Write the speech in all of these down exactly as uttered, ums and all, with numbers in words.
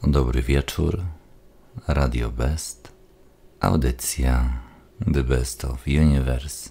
Dobry wieczór, Radio Best, audycja The Best of Universe,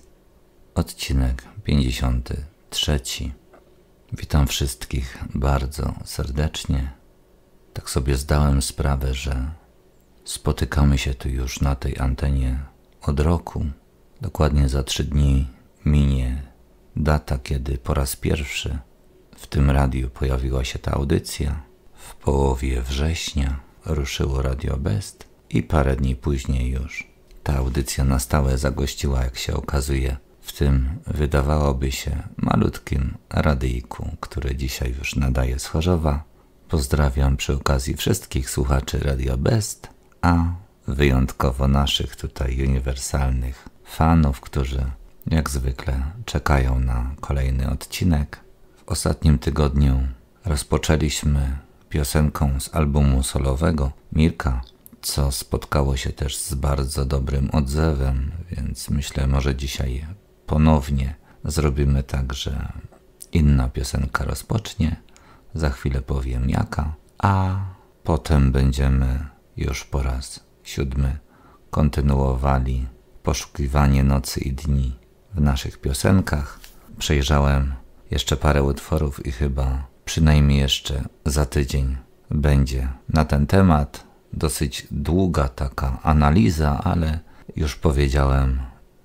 odcinek pięćdziesiąty trzeci. Witam wszystkich bardzo serdecznie. Tak sobie zdałem sprawę, że spotykamy się tu już na tej antenie od roku. Dokładnie za trzy dni minie data, kiedy po raz pierwszy w tym radiu pojawiła się ta audycja. W połowie września ruszyło Radio Best i parę dni później już ta audycja na stałe zagościła, jak się okazuje, w tym wydawałoby się malutkim radyjku, który dzisiaj już nadaje z Chorzowa. Pozdrawiam przy okazji wszystkich słuchaczy Radio Best, a wyjątkowo naszych tutaj uniwersalnych fanów, którzy jak zwykle czekają na kolejny odcinek. W ostatnim tygodniu rozpoczęliśmy piosenką z albumu solowego Mirka, co spotkało się też z bardzo dobrym odzewem, więc myślę, może dzisiaj ponownie zrobimy tak, że inna piosenka rozpocznie, za chwilę powiem jaka, a potem będziemy już po raz siódmy kontynuowali poszukiwanie nocy i dni w naszych piosenkach. Przejrzałem jeszcze parę utworów i chyba przynajmniej jeszcze za tydzień będzie na ten temat. Dosyć długa taka analiza, ale już powiedziałem,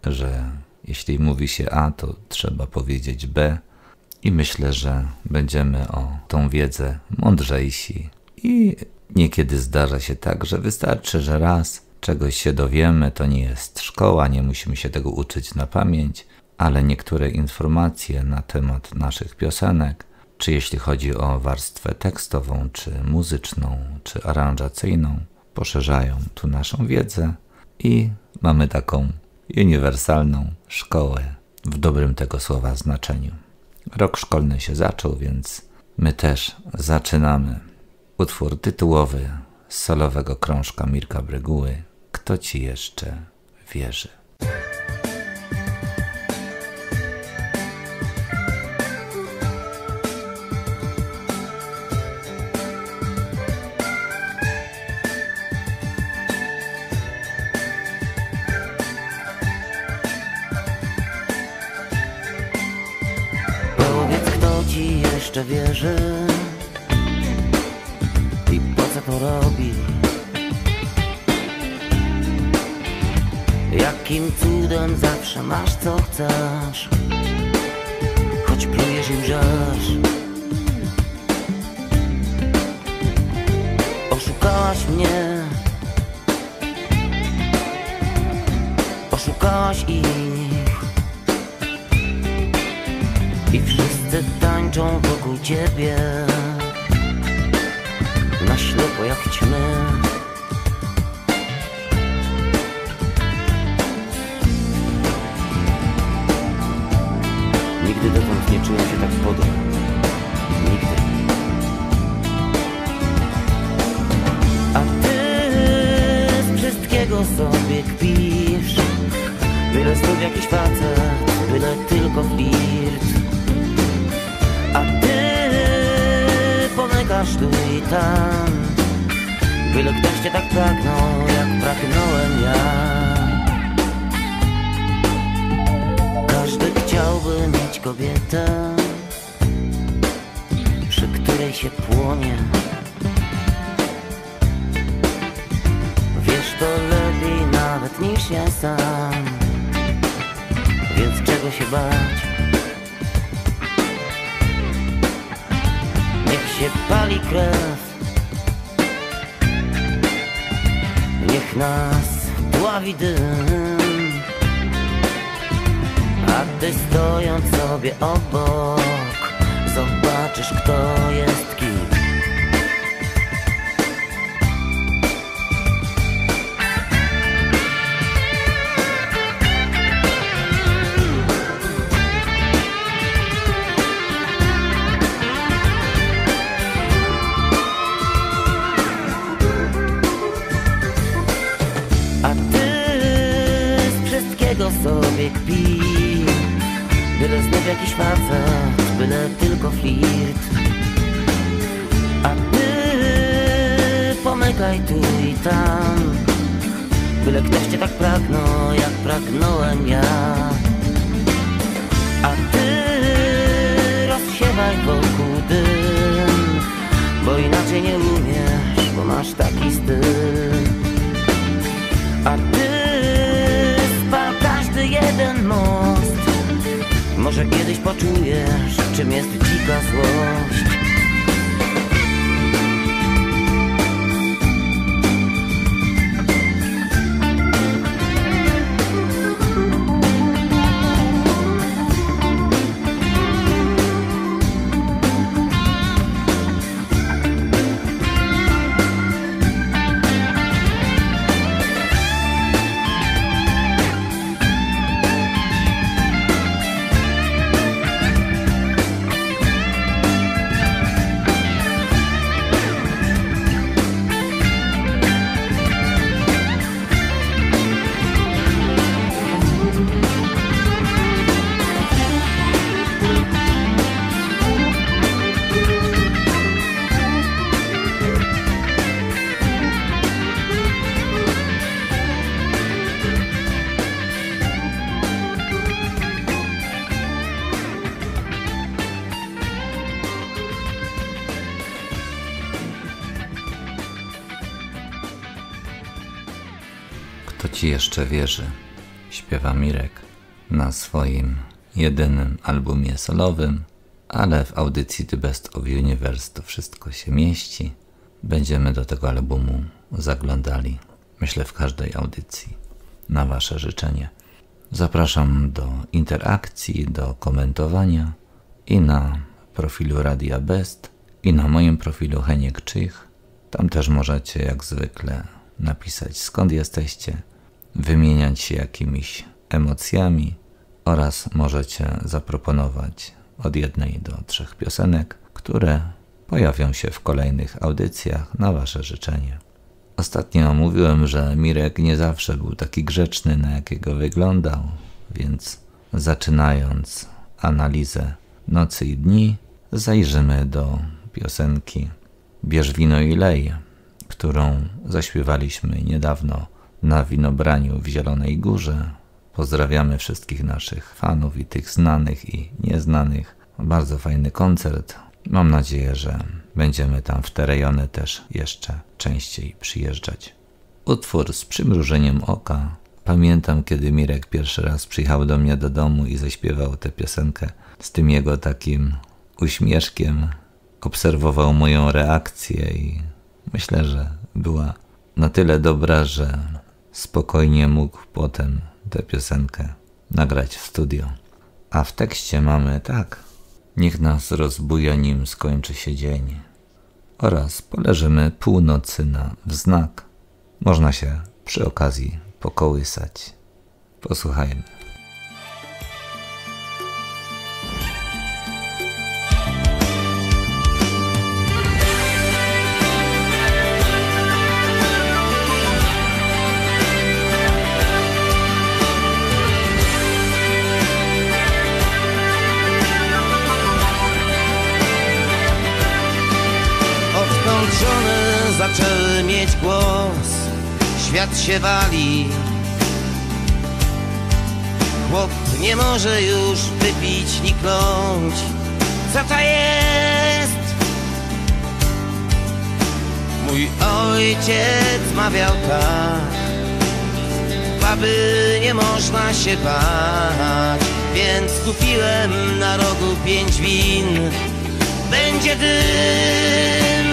że jeśli mówi się A, to trzeba powiedzieć B i myślę, że będziemy o tą wiedzę mądrzejsi. I niekiedy zdarza się tak, że wystarczy, że raz czegoś się dowiemy, to nie jest szkoła, nie musimy się tego uczyć na pamięć, ale niektóre informacje na temat naszych piosenek, czy jeśli chodzi o warstwę tekstową, czy muzyczną, czy aranżacyjną, poszerzają tu naszą wiedzę i mamy taką uniwersalną szkołę w dobrym tego słowa znaczeniu. Rok szkolny się zaczął, więc my też zaczynamy. Utwór tytułowy z solowego krążka Mirka Bryguły. Kto ci jeszcze wierzy? Jeszcze wierzy i po co to robi? Jakim cudem zawsze masz co chcesz, choć plujesz i łżesz. Oszukałaś mnie, oszukałaś ich i wszyscy tańczą wokół ciebie na ślepo jak ćmy. Nigdy dotąd nie czułem się tak podle. Nigdy. A ty z wszystkiego sobie kpisz. Byle znów jakiś facet, byle tylko flirt. A ty pomykasz tu i tam, byle ktoś cię tak pragnął, jak pragnąłem ja. Każdy chciałby mieć kobietę, przy której się płonie. Wiesz to lepiej nawet niż ja sam, więc czego się bać? Się pali krew, niech nas dławi dym, a ty stojąc sobie obok zobaczysz, kto jest kim. Sobie kpi, byle znów jakiś facet, byle tylko flirt. A ty szukaj tu i tam, byle ktoś cię tak pragnął, jak pragnąłem ja. A ty rozsiewaj wokół dym, bo inaczej nie umiesz, bo masz taki styl. A ty spal każdy jeden most, może kiedyś poczujesz, czym jest dzika złość. Kto ci jeszcze wierzy? Śpiewa Mirek na swoim jedynym albumie solowym, ale w audycji The Best of Universe to wszystko się mieści. Będziemy do tego albumu zaglądali, myślę, w każdej audycji, na wasze życzenie. Zapraszam do interakcji, do komentowania i na profilu Radia Best, i na moim profilu Heniek Czych. Tam też możecie jak zwykle napisać, skąd jesteście, wymieniać się jakimiś emocjami oraz możecie zaproponować od jednej do trzech piosenek, które pojawią się w kolejnych audycjach na wasze życzenie. Ostatnio mówiłem, że Mirek nie zawsze był taki grzeczny, na jakiego wyglądał, więc zaczynając analizę Nocy i dni, zajrzymy do piosenki Bierz wino i lej, którą zaśpiewaliśmy niedawno na winobraniu w Zielonej Górze. Pozdrawiamy wszystkich naszych fanów i tych znanych i nieznanych. Bardzo fajny koncert. Mam nadzieję, że będziemy tam w te rejony też jeszcze częściej przyjeżdżać. Utwór z przymrużeniem oka. Pamiętam, kiedy Mirek pierwszy raz przyjechał do mnie do domu i zaśpiewał tę piosenkę z tym jego takim uśmieszkiem. Obserwował moją reakcję i myślę, że była na tyle dobra, że spokojnie mógł potem tę piosenkę nagrać w studio. A w tekście mamy tak: niech nas rozbuja, nim skończy się dzień, oraz poleżymy północy na wznak. Można się przy okazji pokołysać. Posłuchajmy. Zaczęły mieć głos, świat się wali. Chłop nie może już wypić ni kląć. Co to jest? Mój ojciec mawiał tak: baby nie można się bać. Więc kupiłem na rogu pięć win. Będzie dym.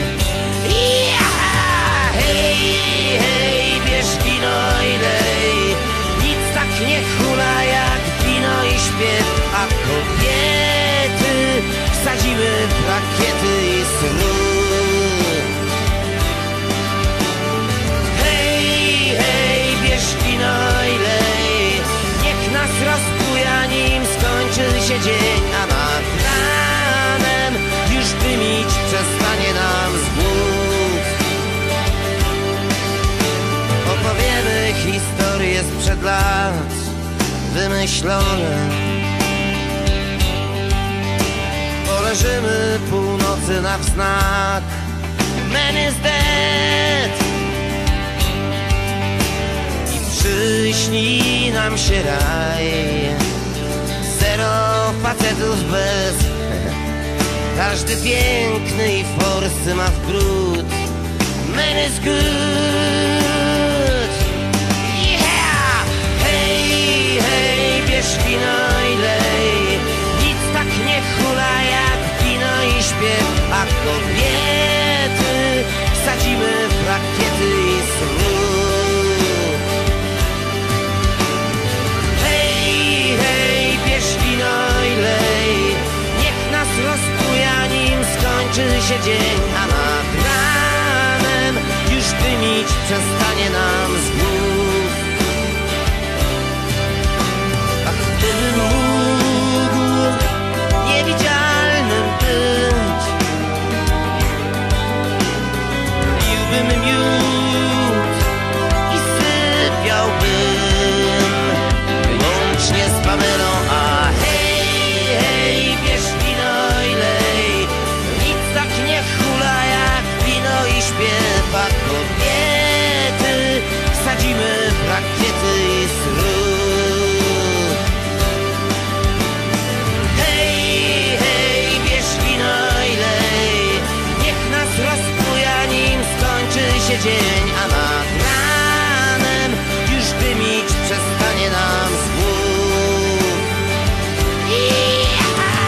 Hej, hej, bierz wino i lej. Nic tak nie hula jak wino i śpiew. A kobiety wsadziły w rakiety i sród. Hej, hej, bierz wino i lej. Niech nas rozbuja, nim skończy się dzień. A nad ranem już dymić przestanie nam zbór. Opowiemy historie sprzed lat, wymyślone. Poleżymy północy na wznak. Man is dead. nam się raj. Zero facetów bez. Każdy piękny i forsy ma w brud. Man is good. Yeah! Hej, hej, bierz wino i lej. Nic tak nie hula jak wino i śpiew. A kobiety wsadzimy w rakiety i smród. Hej, hej, bierz wino i lej. Niech nas rozbuja, nim skończy się dzień. A nad ranem już dymić przestanie nam z głów. A gdybym mógł niewidzialnym być, piłbym miód i sypiałbym łącznie z Pamelą. A hej, hej, bierz wino i lej. Nic tak nie hula jak wino i śpiew. A kobiety wsadzimy w rakiety i smród. Hej, hej, bierz wino i lej. Niech nas rozbuja, nim skończy się dzień. A nad ranem już dymić przestanie nam z głów. Yeah!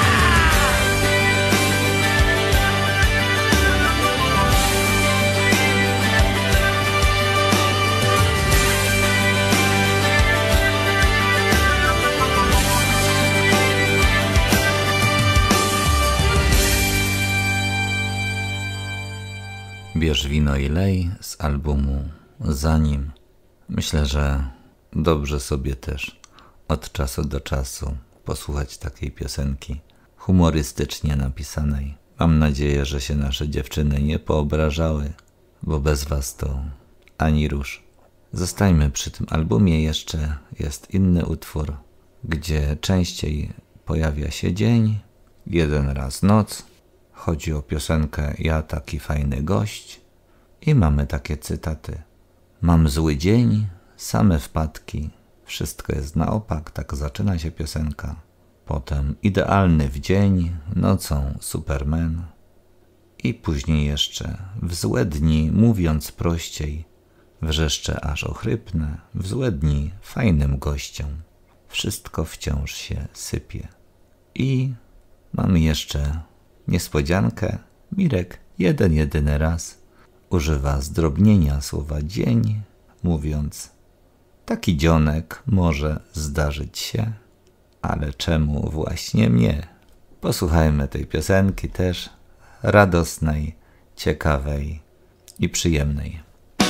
Bierz wino i lej z albumu Zanim. Myślę, że dobrze sobie też od czasu do czasu posłuchać takiej piosenki humorystycznie napisanej. Mam nadzieję, że się nasze dziewczyny nie poobrażały, bo bez was to ani rusz. Zostajmy przy tym albumie. Jeszcze jest inny utwór, gdzie częściej pojawia się dzień, jeden raz noc. Chodzi o piosenkę Ja taki fajny gość i mamy takie cytaty. Mam zły dzień, same wpadki, wszystko jest na opak, tak zaczyna się piosenka. Potem idealny w dzień, nocą Superman. I później jeszcze w złe dni, mówiąc prościej, wrzeszczę aż ochrypnę, w złe dni fajnym gościom, wszystko wciąż się sypie. I mamy jeszcze niespodziankę. Mirek jeden jedyny raz używa zdrobnienia słowa dzień, mówiąc taki dzionek może zdarzyć się, ale czemu właśnie mnie? Posłuchajmy tej piosenki też radosnej, ciekawej i przyjemnej.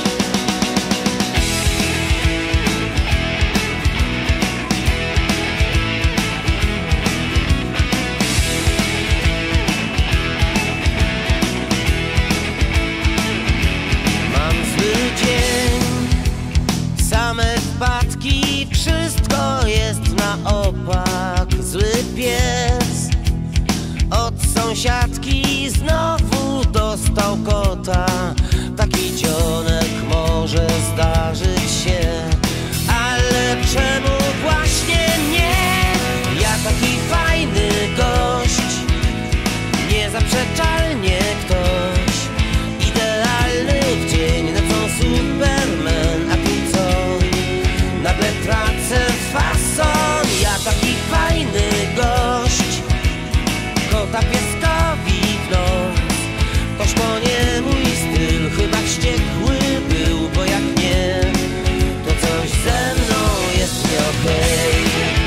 Wszystko jest na opak. Zły pies od sąsiadki znowu dostał kota. Taki dzionek może zdarzyć się, ale czemu właśnie nie? Ja taki fajny gość, niezaprzeczalnie ktoś, idealny w dzień, nocą Superman. A tu co? Nagle tracę fason. Ja taki fajny gość, kota pieskowi w nos. Toż to nie mój styl, chyba wściekły był, bo jak nie, to coś ze mną jest nie okej.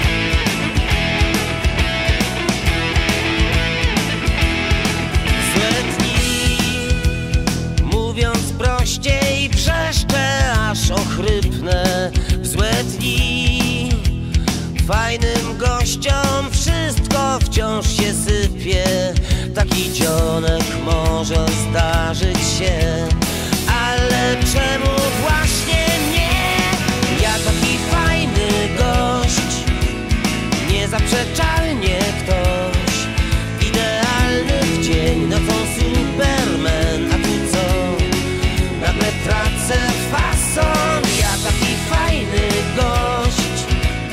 Złe dni, mówiąc prościej, wrzeszczę aż ochrypnę. W złe dni fajnym gościom wszystko wciąż się sypie. Taki dzionek może zdarzyć się, ale czemu właśnie nie? Ja taki fajny gość, niezaprzeczalnie ktoś, idealny w dzień, nocą Superman. A tu co? Nagle tracę fason. Ja taki fajny gość,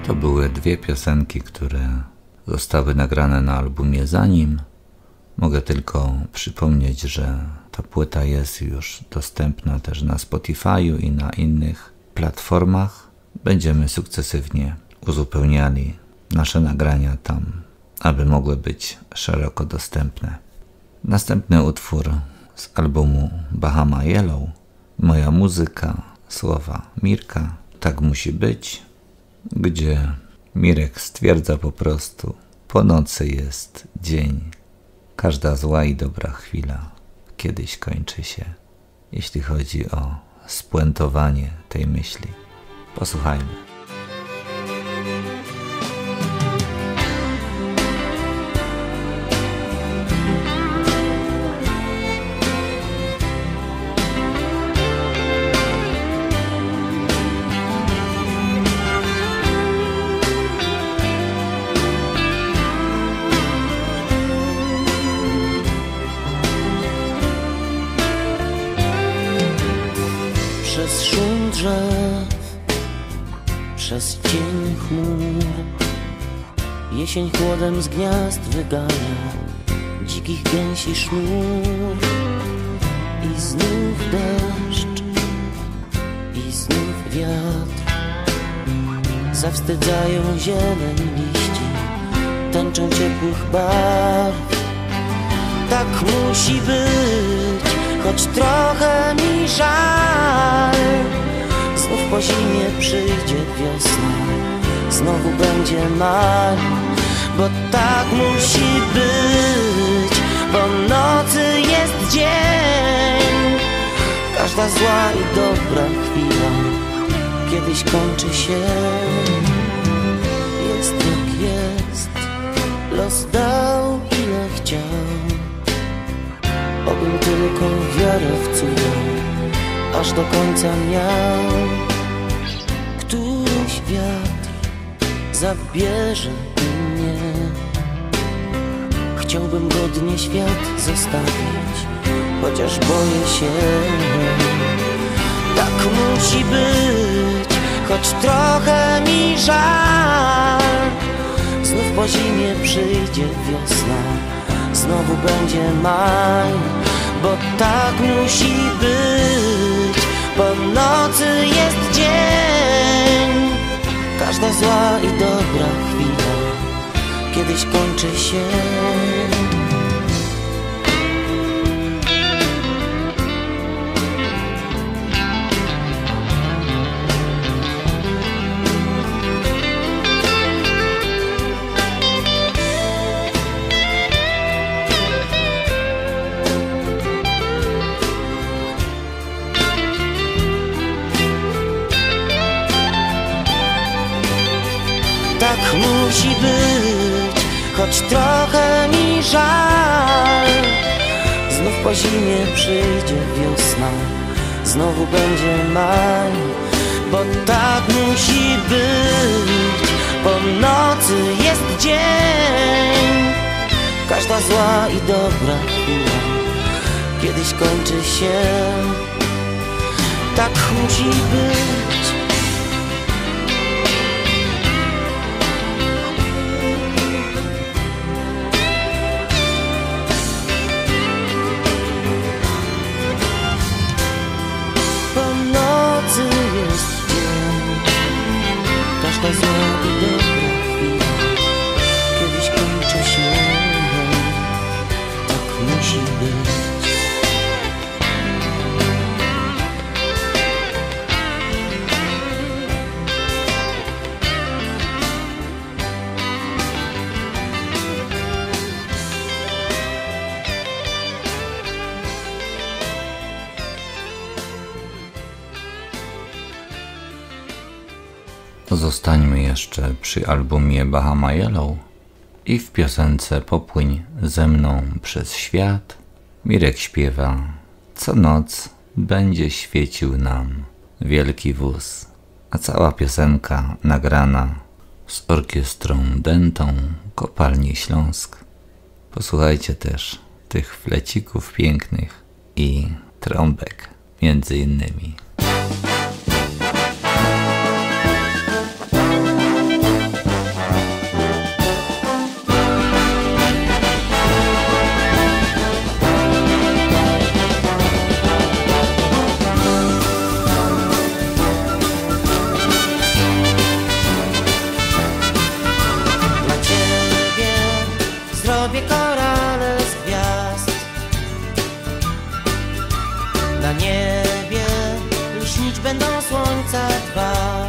To były dwie piosenki, które zostały nagrane na albumie Zanim. Mogę tylko przypomnieć, że ta płyta jest już dostępna też na Spotify'u i na innych platformach. Będziemy sukcesywnie uzupełniali nasze nagrania tam, aby mogły być szeroko dostępne. Następny utwór z albumu Bahama Yellow. Moja muzyka, słowa Mirka. Tak musi być, gdzie Mirek stwierdza po prostu: po nocy jest dzień. Każda zła i dobra chwila kiedyś kończy się. Jeśli chodzi o spuentowanie tej myśli, posłuchajmy. Przez szum drzew, przez cień chmur, jesień chłodem z gniazd wygania dzikich gęsi sznur. I znów deszcz, i znów wiatr zawstydzają zieleń liści tęczą ciepłych barw. Tak musi być, choć trochę mi żal. Znów po zimie przyjdzie wiosna, znowu będzie mal. Bo tak musi być, po nocy jest dzień. Każda zła i dobra chwila kiedyś kończy się. Jest jak jest, los dał ile chciał. Obym tylko wiarę w cuda aż do końca miał. Któryś wiatr zabierze mnie. Chciałbym godnie świat zostawić, chociaż boję się. Tak musi być, choć trochę mi żal. Znów po zimie przyjdzie wiosna, znowu będzie maj. Bo tak musi być, po nocy jest dzień. Każda zła i dobra chwila kiedyś kończy się. Tak musi być, choć trochę mi żal. Znów po zimie przyjdzie wiosna, znowu będzie maj. Bo tak musi być, po nocy jest dzień. Każda zła i dobra chwila kiedyś kończy się. Tak musi być. Każda zła i dobra chwila kiedyś kończy się. Tak musi być. Zostańmy jeszcze przy albumie Bahama Yellow i w piosence Popłyń ze mną przez świat. Mirek śpiewa: co noc będzie świecił nam wielki wóz. A cała piosenka nagrana z orkiestrą dętą Kopalni Śląsk. Posłuchajcie też tych flecików pięknych i trąbek między innymi. słońca dwa.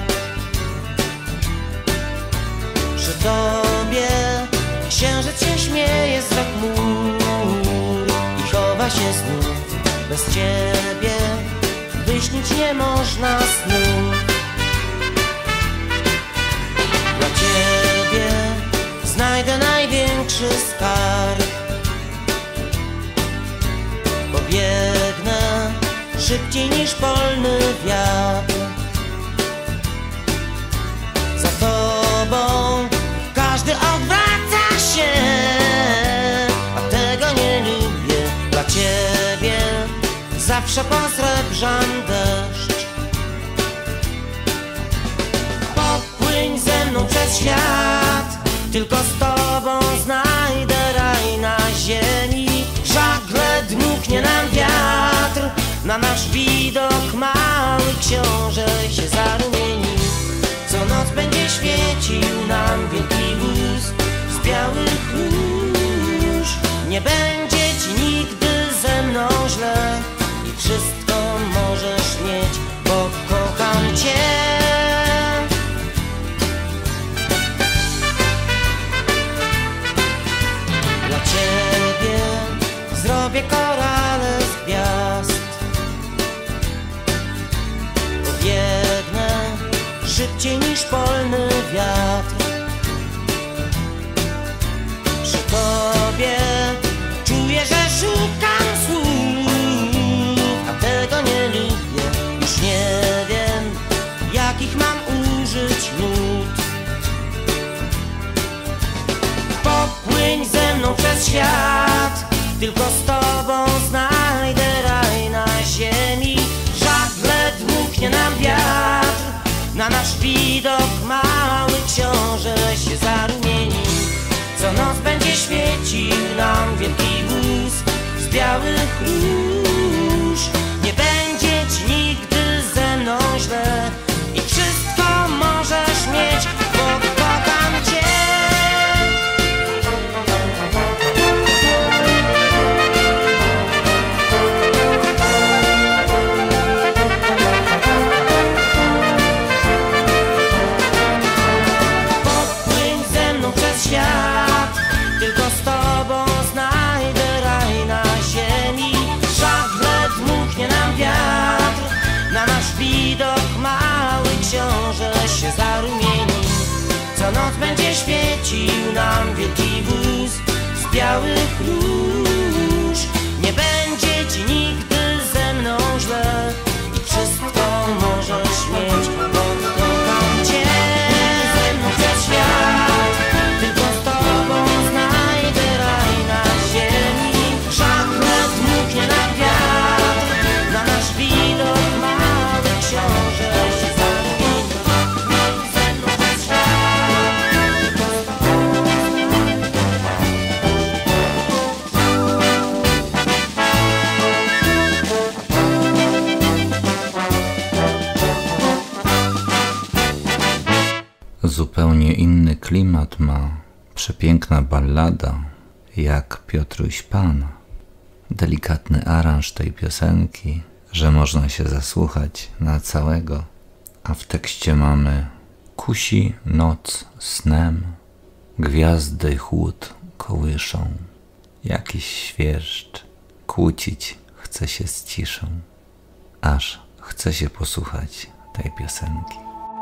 Przy tobie księżyc się śmieje z chmur i chowa się znów. Bez ciebie wyśnić nie można snu. Dla ciebie znajdę największy skarb. Pobiegnę szybciej niż polny wiatr. Za tobą każdy odwraca się, a tego nie lubię. Dla ciebie zawsze posrebrzam deszcz. Popłyń ze mną przez świat, tylko z tobą znajdę raj na ziemi. Żagle dmuchnie nam wiatr, na nasz widok mały książę się zarumieni. Co noc będzie świecił nam wielki wóz z białych róż. Nie będzie ci nigdy ze mną źle i wszystko możesz mieć, bo kocham cię. Dla ciebie zrobię korale z gwiazd. Pobiegnę szybciej niż polny wiatr. Przy tobie czuję, że szukam słów, a tego nie lubię. Już nie wiem, jakich mam użyć nut. Popłyń ze mną przez świat, tylko z tobą znajdę raj na ziemi. Żagle dmuchnie nam wiatr, na nasz widok mały książę się zarumieni. Co noc będzie świecił nam wielki wóz z białych róż. Nie będzie ci nigdy ze mną źle i wszystko możesz mieć, bo kocham cię. Tylko z tobą znajdę raj na ziemi. Żagle dmuchnie nam wiatr, na nasz widok mały książę się zarumieni. Co noc będzie świecił nam wielki wóz z białych róż. Nie będzie ci nigdy ze mną źle i wszystko możesz mieć, bo kocham cię. Ze mną przez świat, tylko z tobą znajdę raj na ziemi. Żagle dmuchnie nam wiatr, na nasz widok mały książę się zarumieni. Ze mną przez świat, Zupełnie inny klimat ma przepiękna ballada Jak Piotruś Pan. Delikatny aranż tej piosenki, że można się zasłuchać na całego, a w tekście mamy: kusi noc snem, gwiazdy chłód kołyszą, jakiś świerszcz, kłócić chce się z ciszą, aż chce się posłuchać tej piosenki.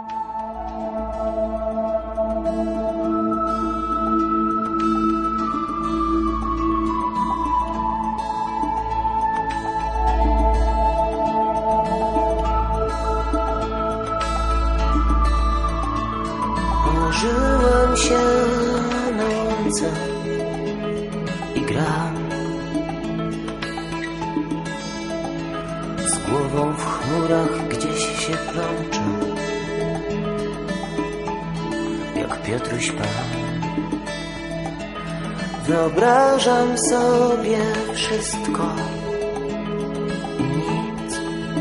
Położyłem się na łące i gram z głową w chmurach, gdzieś się plączę jak Piotruś Pan. Wyobrażam sobie wszystko i nic,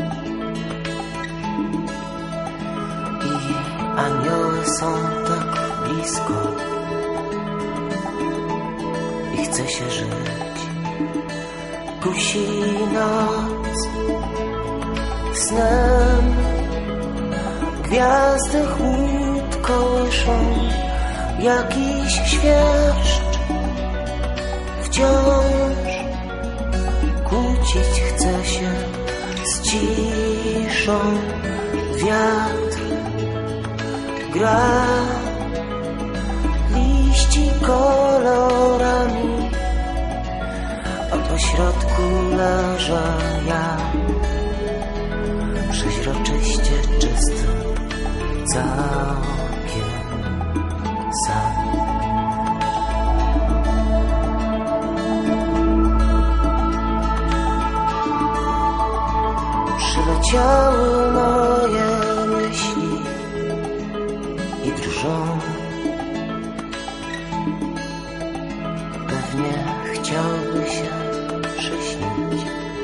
i anioły są tak blisko i chce się żyć. Kusi noc snem, Gwiazdy chłód kołyszą jakiś świerszcz. Wciąż kłócić chce się z ciszą. Wiatr gra liści kolorami, a po środku leżę ja, przeźroczyście czysty, całkiem sam. Przyleciały moje myśli i drżą. Pewnie chciałby się przyśnić,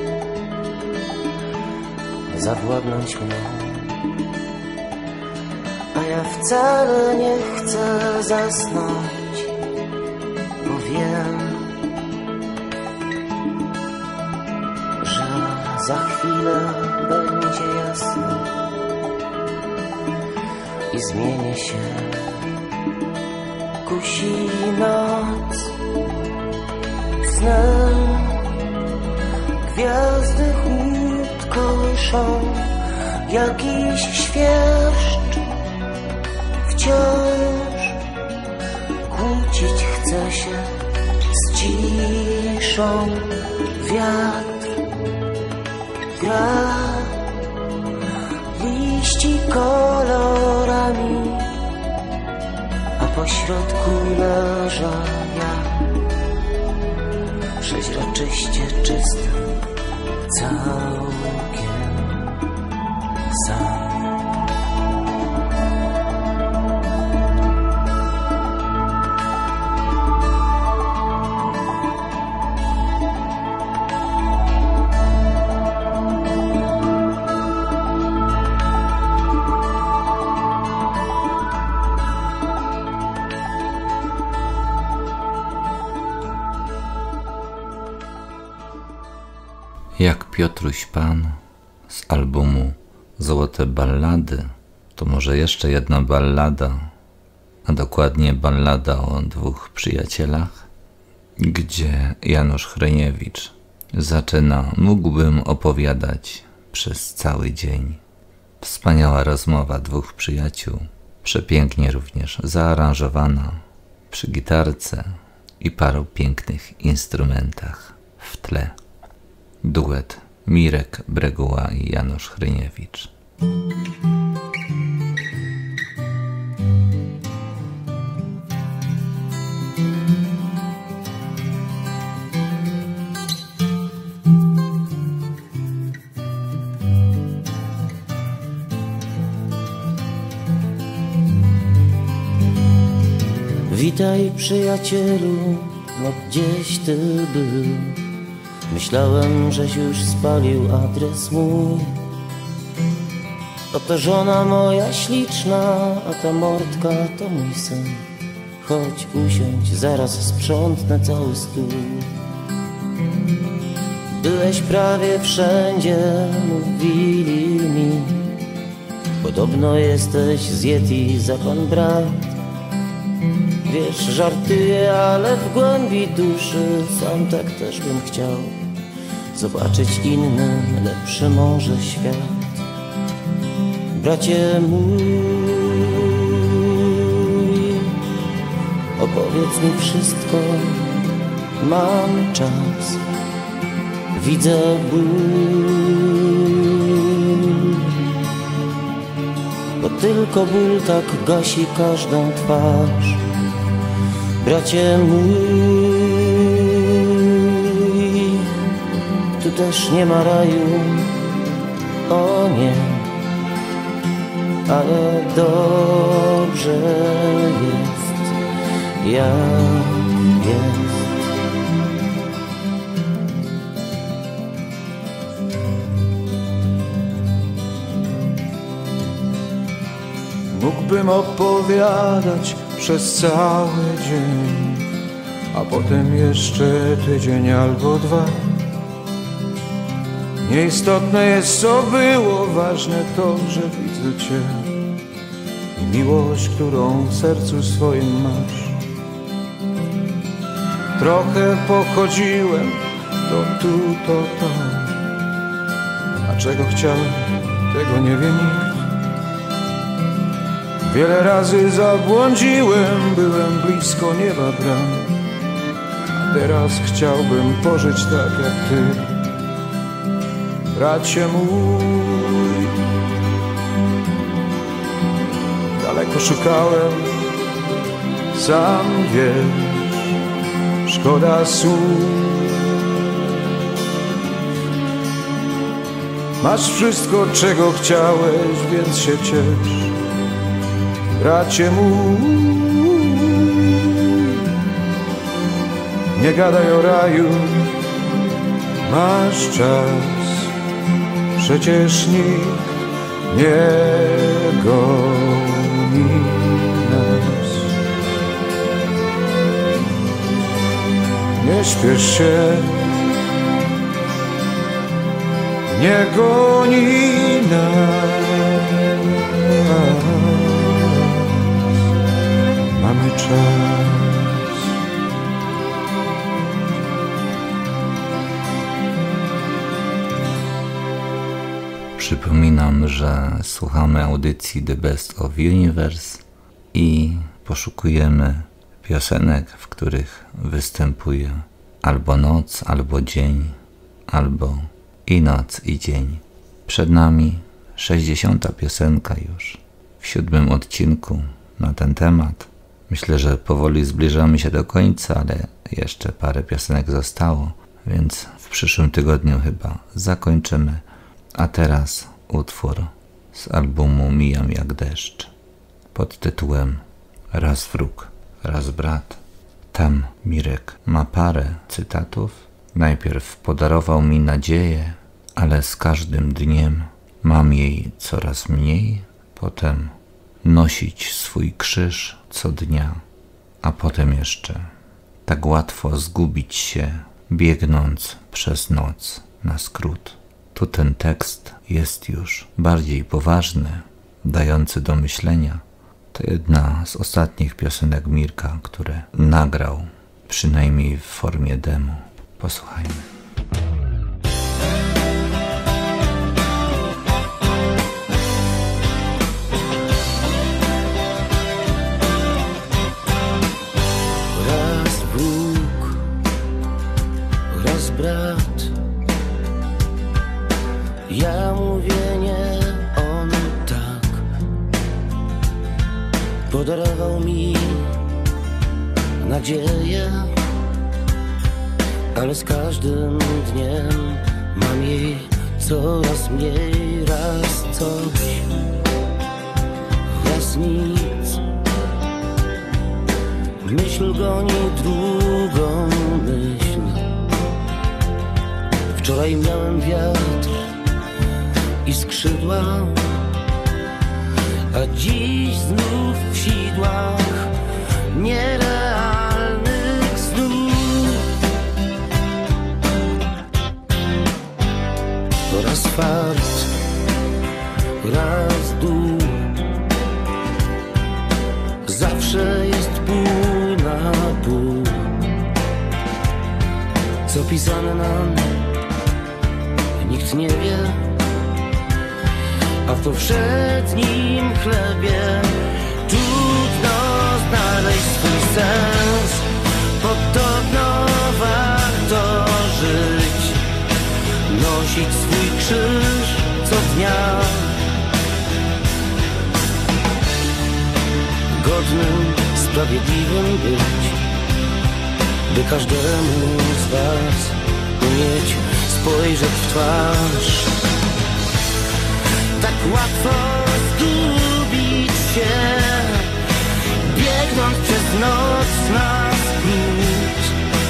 zawładnąć mną. A ja wcale nie chcę zasnąć, bo wiem, że za chwilę będzie jasno i zmienię się. Kusi noc snem, gwiazdy chłód kołyszą jakiś świerszcz. Wciąż kłócić chce się z ciszą. Wiatr gra liści kolorami, a po środku leżę ja, przeźroczyście czysty, całkiem sam. Jak Piotruś Pan z albumu Złote Ballady, to może jeszcze jedna ballada, a dokładnie ballada o dwóch przyjacielach, gdzie Janusz Hryniewicz zaczyna: mógłbym opowiadać przez cały dzień. Wspaniała rozmowa dwóch przyjaciół, przepięknie również zaaranżowana przy gitarce i paru pięknych instrumentach w tle. Duet Mirek Breguła i Janusz Hryniewicz. Witaj, przyjacielu, no gdzieś ty był. Myślałem, żeś już spalił adres mój. Oto żona moja śliczna, a ta mordka to mój syn. Chodź usiądź, zaraz sprzątnę cały stół. Byłeś prawie wszędzie, mówili mi. Podobno jesteś z Yeti za pan brat. Wiesz, żartuję, ale w głębi duszy sam tak też bym chciał zobaczyć inny, lepszy może świat. Bracie mój, opowiedz mi wszystko, mam czas. Widzę ból, bo tylko ból tak gasi każdą twarz. Bracie mój, tu też nie ma raju, o nie, ale dobrze jest, jak jest. Mógłbym opowiadać przez cały dzień, a potem jeszcze tydzień albo dwa. Nieistotne jest co było, ważne to, że widzę cię miłość, którą w sercu swoim masz. Trochę pochodziłem, to tu, to to, a czego chciałem, tego nie wie nikt. Wiele razy zabłądziłem, byłem blisko nieba bram, a teraz chciałbym pożyć tak jak ty, bracie mój. Daleko szukałem, sam wiesz, szkoda słów. Masz wszystko, czego chciałeś, więc się ciesz, bracie mój. Nie gadaj o raju, masz czas, przecież nikt nie goni nas. Nie śpiesz się, nie goni nas. Mamy czas. Przypominam, że słuchamy audycji The Best of Universe i poszukujemy piosenek, w których występuje albo noc, albo dzień, albo i noc, i dzień. Przed nami sześćdziesiąta piosenka już w siódmym odcinku na ten temat. Myślę, że powoli zbliżamy się do końca, ale jeszcze parę piosenek zostało, więc w przyszłym tygodniu chyba zakończymy. A teraz utwór z albumu Mijam jak deszcz pod tytułem Raz wróg, raz brat. Tam Mirek ma parę cytatów. Najpierw podarował mi nadzieję, ale z każdym dniem mam jej coraz mniej. Potem nosić swój krzyż co dnia, a potem jeszcze tak łatwo zgubić się, biegnąc przez noc na skrót. Tu ten tekst jest już bardziej poważny, dający do myślenia. To jedna z ostatnich piosenek Mirka, które nagrał, przynajmniej w formie demo. Posłuchajmy. Raz wróg, raz brat. Ja mówię nie, on tak. Podarował mi nadzieję, ale z każdym dniem mam jej coraz mniej. Raz coś, raz nic. Myśl goni drugą myśl. Wczoraj miałem wiatr i skrzydła, a dziś znów w sidłach nierealnych snów. Raz fart, raz dół. Zawsze jest pół na pół. Co pisane nam, nikt nie wie, a w powszednim chlebie trudno znaleźć swój sens. Podobno warto żyć, nosić swój krzyż co dnia, godnym, sprawiedliwym być, by każdemu z was umieć spojrzeć w twarz. Tak łatwo zgubić się, biegnąc przez noc na skrót.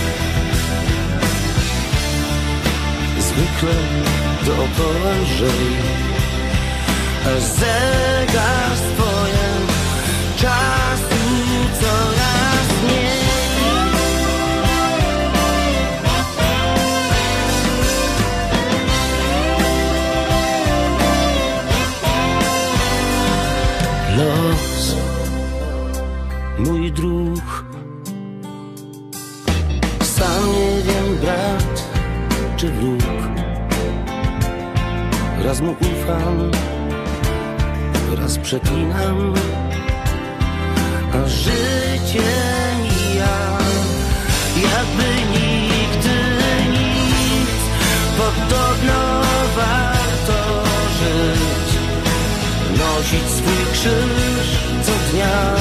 Zwykle dookoła lżej, a zegar swoje czasu coraz mniej. Los wróg. Sam nie wiem, brat czy wróg. Raz mu ufam, raz przeklinam, a życie mija jakby nigdy nic. Podobno warto żyć, nosić swój krzyż co dnia,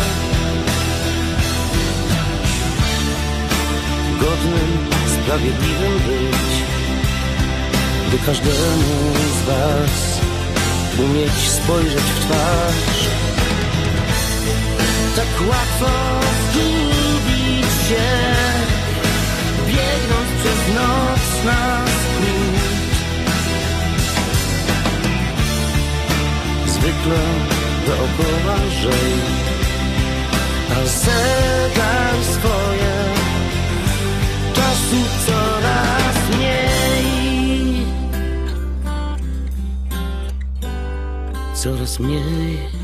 godnym, sprawiedliwym być, by każdemu z was umieć spojrzeć w twarz. Tak łatwo zgubić się, biegnąc przez noc na skrót. Zwykle dookoła lżej, a zegar swoje czasu coraz mniej, coraz mniej.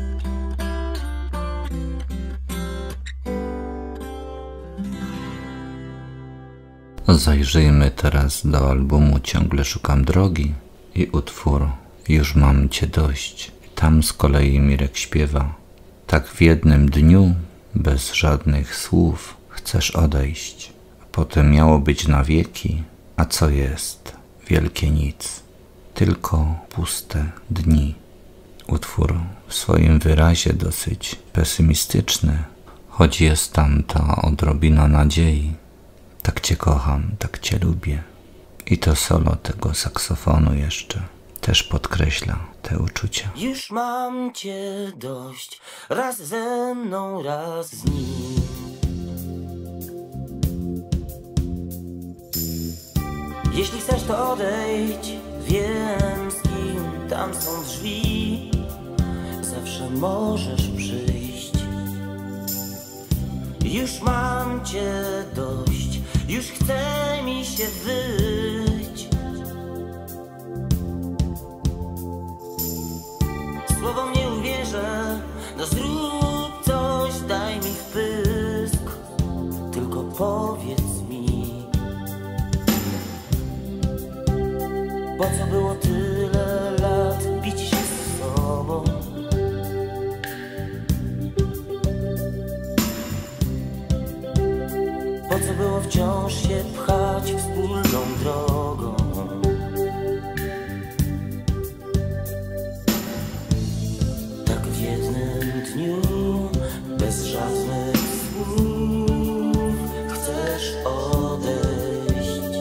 Zajrzyjmy teraz do albumu Ciągle szukam drogi i utwór Już mam cię dość. Tam z kolei Mirek śpiewa: tak w jednym dniu, bez żadnych słów, chcesz odejść. Potem miało być na wieki, a co jest? Wielkie nic, tylko puste dni. Utwór w swoim wyrazie dosyć pesymistyczny, choć jest tam ta odrobina nadziei. Tak cię kocham, tak cię lubię. I to solo tego saksofonu jeszcze też podkreśla te uczucia. Już mam cię dość, raz ze mną, raz z nim. Jeśli chcesz, to odejdź, wiem z kim, tam są drzwi, zawsze możesz przyjść. Już mam cię dość, już chce mi się wyć. Słowom nie uwierzę, no zrób coś, daj mi wpysk, tylko powiedz mi, po co było tyle lat bić się z sobą? Po co było wciąż się pchać wspólną drogą? Tak w jednym dniu, bez żadnych słów, chcesz odejść.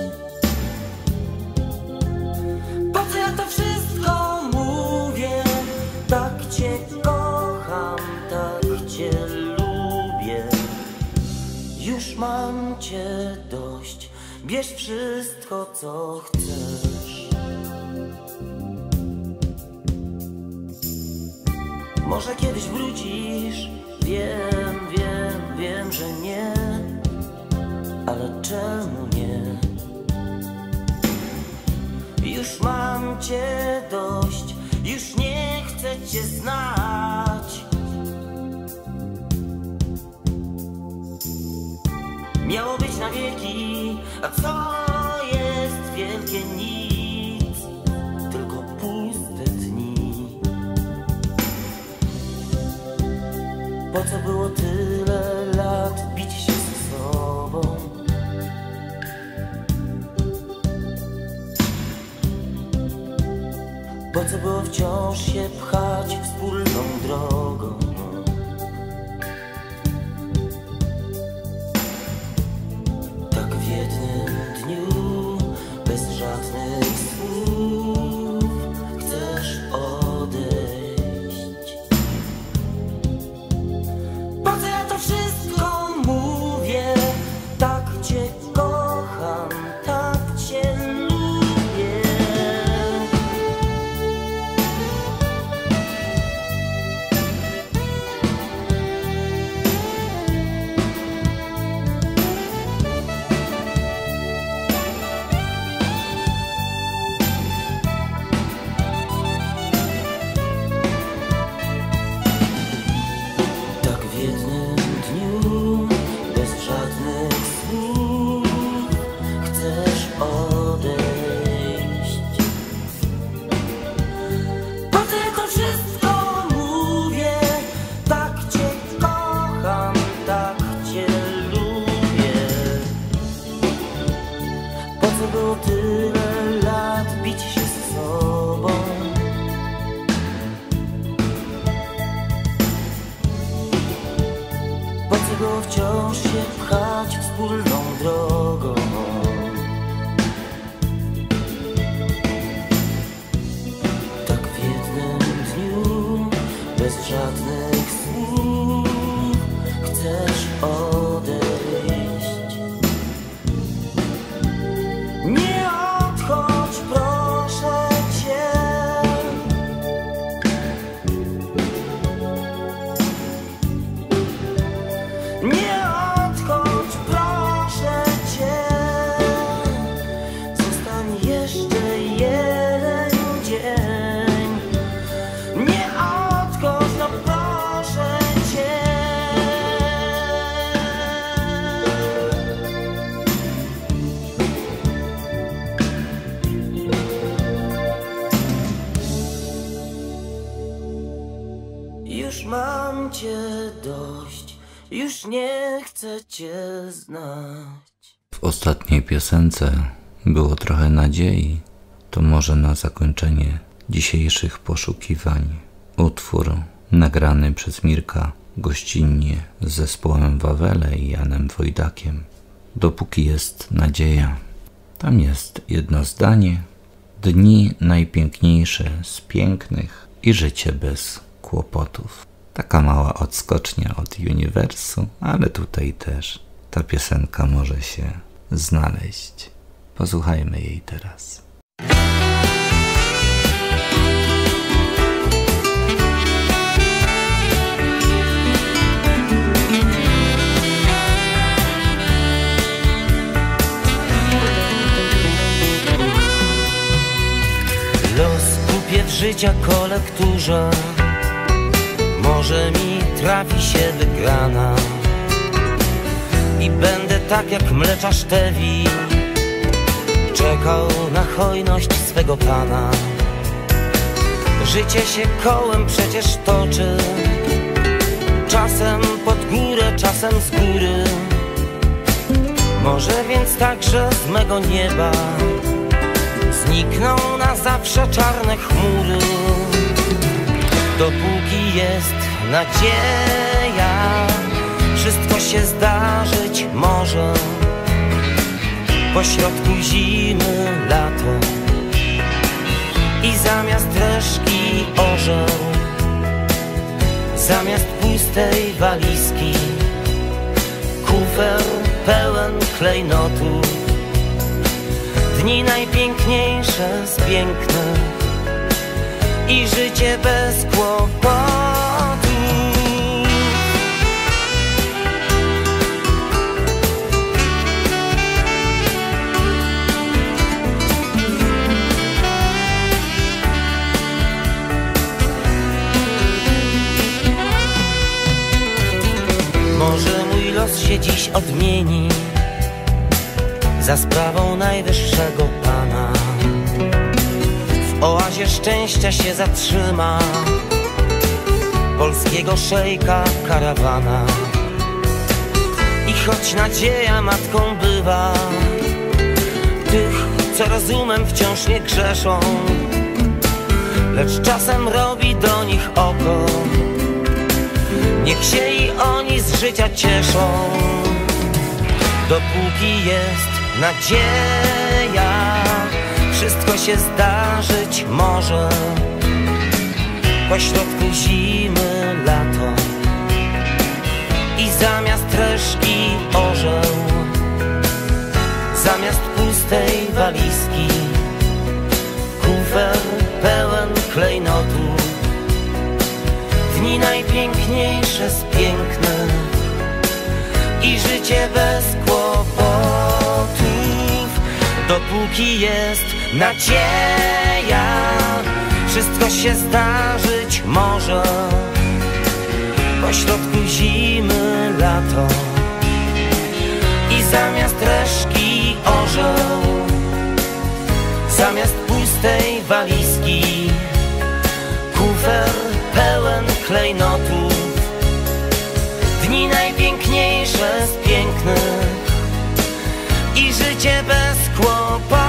Po co ja to wszystko mówię? Tak cię kocham, tak cię lubię. Już mam cię dość, bierz wszystko, co chcesz. Może kiedyś wrócisz, wiem, wiem, wiem, że nie, ale czemu nie? Już mam cię dość, już nie chcę cię znać. Miało być na wieki, a co jest wielkie nic, tylko puste dni. Po co było tyle lat bić się ze sobą? Po co było wciąż się pchać wspólną drogą? Tak w jednym dniu, bez żadnych słów, chcesz odejść. Po co ja to wszystko mówię? Tak cię kocham, tak cię lubię. Dlaczego wciąż się pchać wspólną drogą? Tak w jednym dniu, bez żadnych słów, chcesz odejść. Nie odchodź, proszę cię. Nie odchodź, proszę cię. Zostań jeszcze jeden dzień. Nie odchodź, no proszę cię. Już mam cię dość. Już nie chcę cię znać. W ostatniej piosence było trochę nadziei. To może na zakończenie dzisiejszych poszukiwań utwór nagrany przez Mirka gościnnie z zespołem Wawele i Janem Wojdakiem. Dopóki jest nadzieja. Tam jest jedno zdanie. Dni najpiękniejsze z pięknych i życie bez kłopotów. Taka mała odskocznia od uniwersu, ale tutaj też ta piosenka może się znaleźć. Posłuchajmy jej teraz. Los kupię w życia kolekturze. Może mi trafi się wygrana i będę tak jak mleczarz Tewi czekał na hojność swego Pana. Życie się kołem przecież toczy, czasem pod górę, czasem z góry. Może więc także z mego nieba znikną na zawsze czarne chmury. Dopóki jest nadzieja, wszystko się zdarzyć może. Pośrodku zimy lato i zamiast reszki orzeł, zamiast pustej walizki kufer pełen klejnotów. Dni najpiękniejsze z pięknych i życie bez kłopotu. Może mój los się dziś odmieni za sprawą najwyższego Pana. W oazie szczęścia się zatrzyma polskiego szejka karawana. I choć nadzieja matką bywa tych, co rozumem wciąż nie grzeszą, lecz czasem robi do nich oko, niech się i oni z życia cieszą. Dopóki jest nadzieja, wszystko się zdarzyć może. Pośrodku zimy lato i zamiast reszki orzeł, zamiast pustej walizki kufer pełen klejnotów. Dni najpiękniejsze z pięknych i życie bez kłopotów. Dopóki jest nadzieja, wszystko się zdarzyć może. Pośrodku zimy lato i zamiast reszki orzeł, zamiast pustej walizki kufer pełen klejnotów. Dni najpiękniejsze z pięknych i życie bez kłopotów.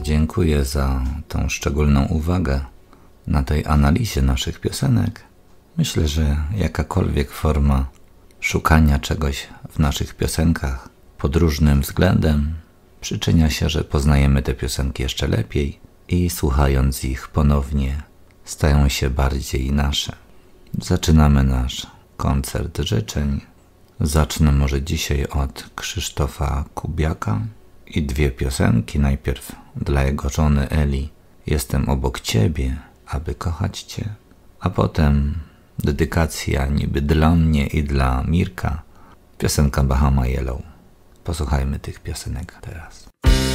dziękuję za tą szczególną uwagę na tej analizie naszych piosenek. Myślę, że jakakolwiek forma szukania czegoś w naszych piosenkach pod różnym względem przyczynia się, że poznajemy te piosenki jeszcze lepiej i słuchając ich ponownie stają się bardziej nasze. Zaczynamy nasz koncert życzeń. Zacznę może dzisiaj od Krzysztofa Kubiaka i dwie piosenki. Najpierw dla jego żony Eli Jestem obok ciebie, aby kochać cię, a potem dedykacja niby dla mnie i dla Mirka, piosenka Bahama Yellow. Posłuchajmy tych piosenek teraz.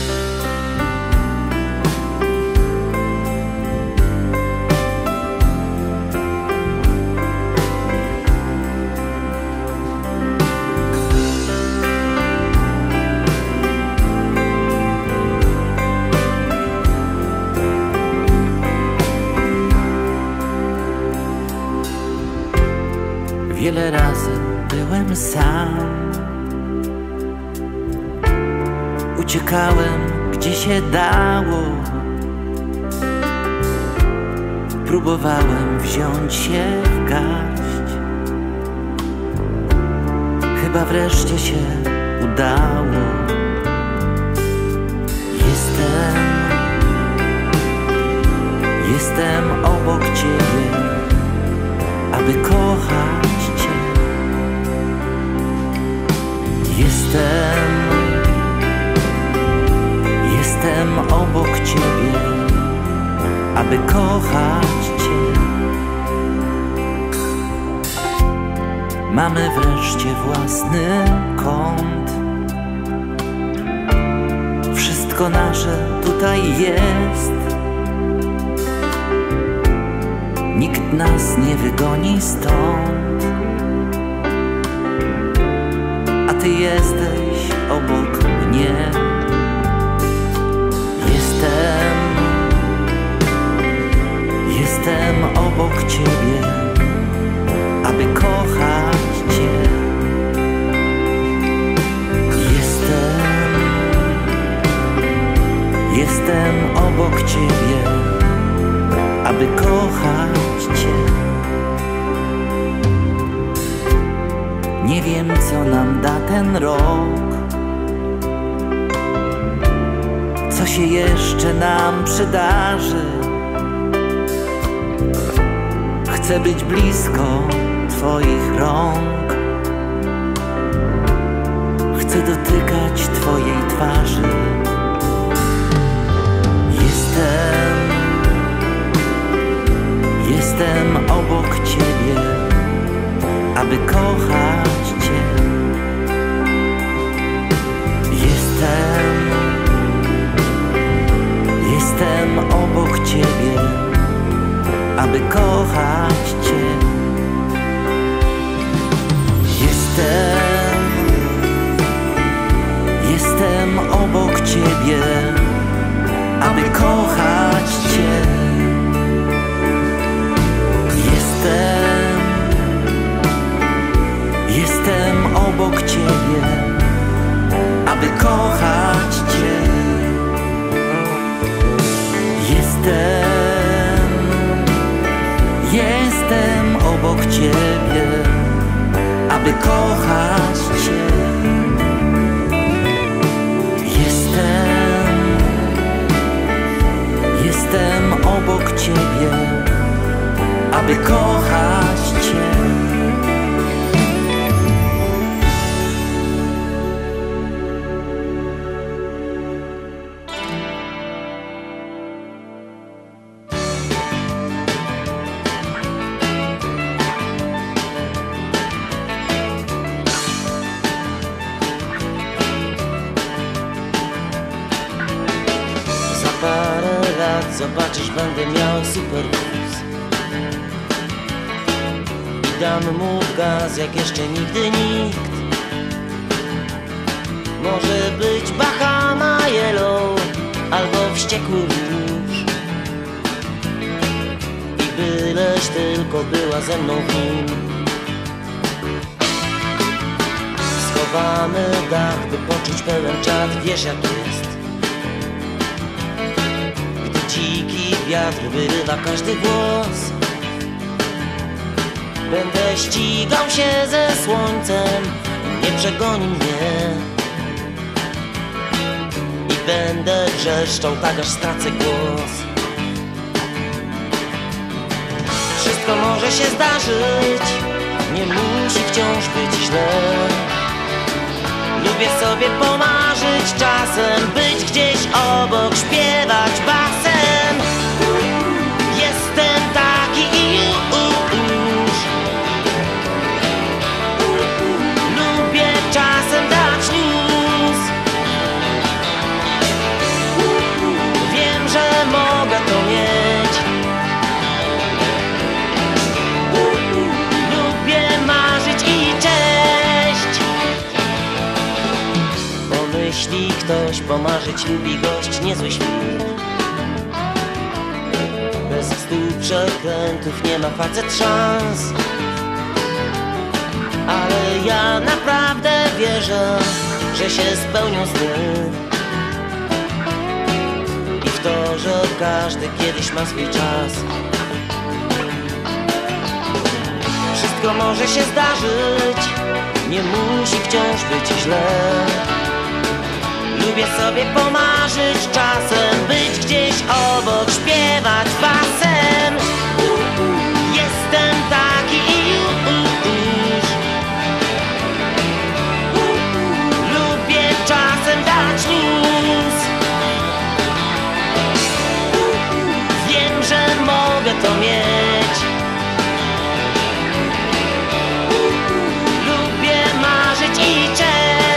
Wiele razy byłem sam, uciekałem gdzie się dało, próbowałem wziąć się w garść, chyba wreszcie się udało. Jestem, jestem obok ciebie, aby kochać cię. Jestem, jestem obok ciebie, aby kochać cię. Mamy wreszcie własny kąt, wszystko nasze tutaj jest. Nikt nas nie wygoni stąd, a ty jesteś obok mnie. Jestem, jestem obok ciebie, aby kochać cię. Jestem, jestem obok ciebie, aby kochać cię. Nie wiem, co nam da ten rok, co się jeszcze nam przydarzy. Chcę być blisko twoich rąk, chcę dotykać twojej twarzy. Jestem, jestem obok ciebie, aby kochać cię. Jestem, jestem obok ciebie, aby kochać cię. Jestem, jestem obok ciebie, aby kochać cię. Jestem, jestem obok ciebie, aby kochać cię. Jestem, jestem obok ciebie, aby kochać cię. Jestem, jestem obok ciebie, aby kochać cię. Za parę lat zobaczysz, będę miał super wóz i dam mu gaz jak jeszcze nigdy nikt. Może być Bahama Yellow albo wściekły róż, i byleś tylko była ze mną w nim. Schowamy dach, by poczuć pełen czad. Wiesz jak jest, wiatr wyrywa każdy głos. Będę ścigał się ze słońcem, nie przegoni mnie. I będę wrzeszczał tak aż stracę głos. Wszystko może się zdarzyć, nie musi wciąż być źle. Lubię sobie pomarzyć, czasem być gdzieś obok, śpiewać basem. Jestem taki i już. Lubię czasem dać news. Wiem, że mogę to mieć. Lubię marzyć i cześć. Pomyśli ktoś, pomarzyć lubi gość, niezły świt. Bez stu przekrętów nie ma facet szans. Ale ja naprawdę wierzę, że się spełnią sny. I w to, że każdy kiedyś ma swój czas. Wszystko może się zdarzyć, nie musi wciąż być źle. Lubię sobie pomarzyć, czasem być gdzieś obok, śpiewać basem. Jestem taki i już. Lubię czasem dać news. Wiem, że mogę to mieć. Lubię marzyć i cześć.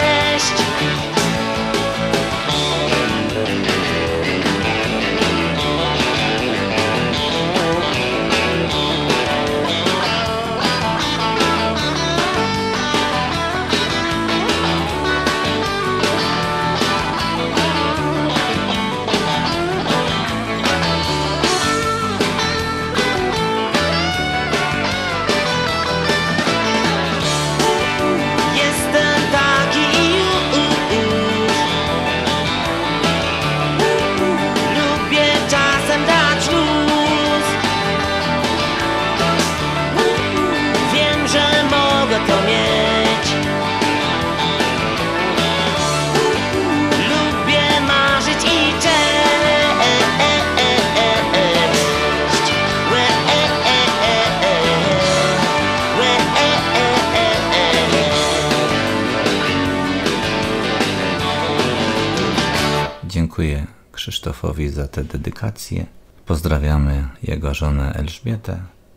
Dziękuję Krzysztofowi za tę dedykację. Pozdrawiamy jego żonę Elżbietę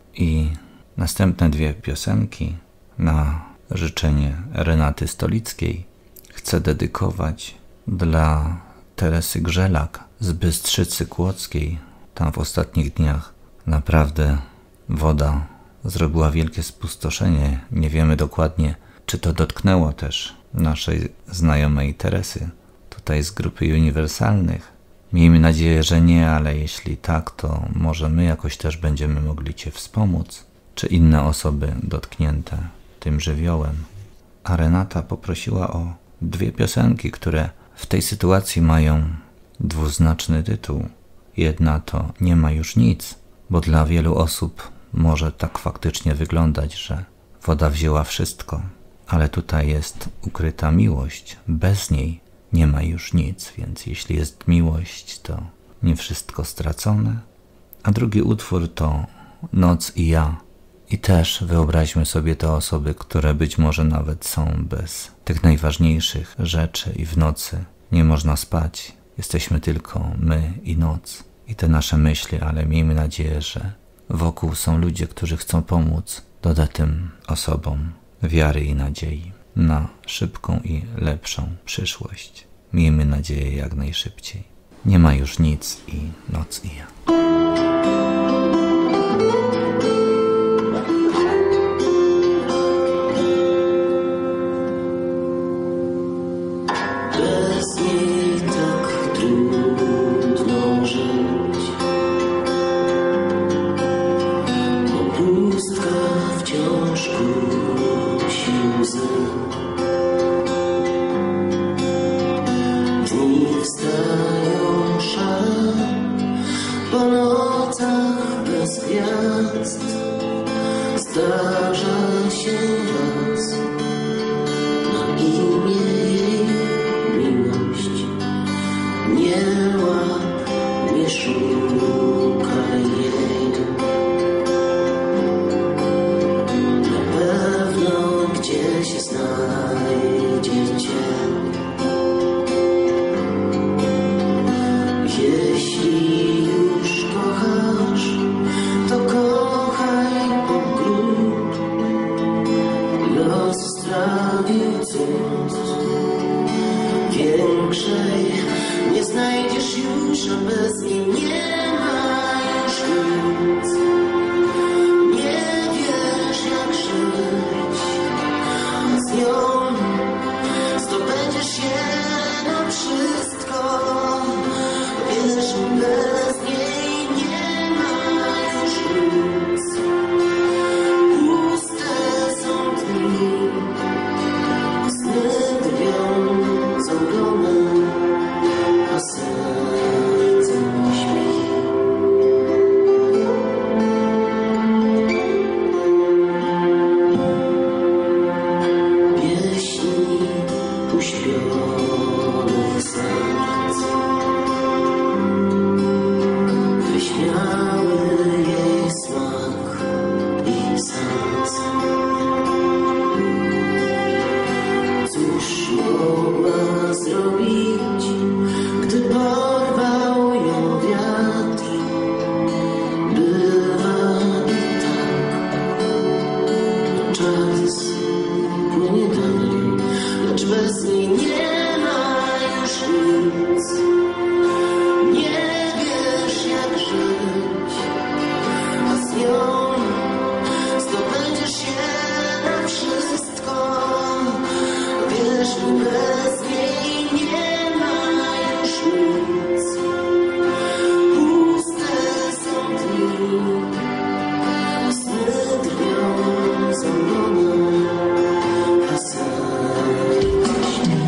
i następne dwie piosenki na życzenie Renaty Stolickiej chcę dedykować dla Teresy Grzelak z Bystrzycy Kłodzkiej. Tam w ostatnich dniach naprawdę woda zrobiła wielkie spustoszenie. Nie wiemy dokładnie, czy to dotknęło też naszej znajomej Teresy tutaj z grupy uniwersalnych. Miejmy nadzieję, że nie, ale jeśli tak, to może my jakoś też będziemy mogli Cię wspomóc, czy inne osoby dotknięte tym żywiołem. A Renata poprosiła o dwie piosenki, które w tej sytuacji mają dwuznaczny tytuł. Jedna to Nie ma już nic, bo dla wielu osób może tak faktycznie wyglądać, że woda wzięła wszystko, ale tutaj jest ukryta miłość, bez niej nie ma już nic, więc jeśli jest miłość, to nie wszystko stracone. A drugi utwór to Noc i ja. I też wyobraźmy sobie te osoby, które być może nawet są bez tych najważniejszych rzeczy i w nocy nie można spać. Jesteśmy tylko my i noc i te nasze myśli, ale miejmy nadzieję, że wokół są ludzie, którzy chcą pomóc, doda tym osobom wiary i nadziei na szybką i lepszą przyszłość. Miejmy nadzieję jak najszybciej. Nie ma już nic i Noc i ja. Bez niej tak trudno żyć, bo pustka wciąż kusi łzy. Dni wstają szare, po nocach bez gwiazd. Zdarza się raz na imię jej miłość. Nie łap, nie szukaj jej. Na pewno gdzieś znajdziecie. Jeśli już kochasz, to kochaj ogród. Los sprawił cud. Większej nie znajdziesz już, a bez niej nie ma już nic. Nie wiesz jak żyć, a z nią zdobędziesz się na wszystko. Wiesz, bez niej nie ma już nic. Puste są dni, sny drwią z ogonem, a serce śpi. Pieśni uśpionych serc wyśmiały jej smak i sens. Cóż mogła zrobić, gdy porwał ją wiatr? Bywa i tak. Czas płynie dalej, lecz bez niej nie ma już nic. Nie wiesz jak żyć, a z nią zdobędziesz się na wszystko. Wiesz, bez niej nie ma już nic. Puste są dni, sny drwią z ogonem, a serce śpi.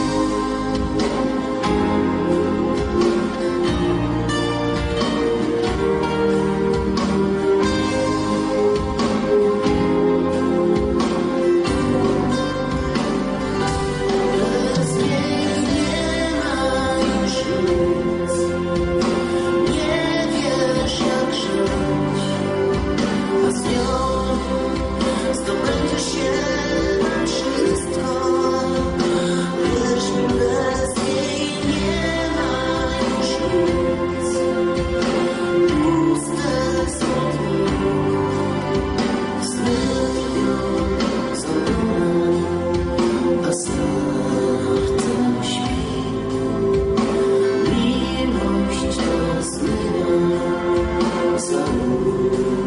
Bez niej nie ma już nic. Nie wiesz jak żyć, a z nią zdobędziesz się na wszystko. Wiesz mi, bez niej nie ma już nic. Puste są dni, sny drwią z ogonem, a serce śpi. Miłość to zmienia, zaufaj.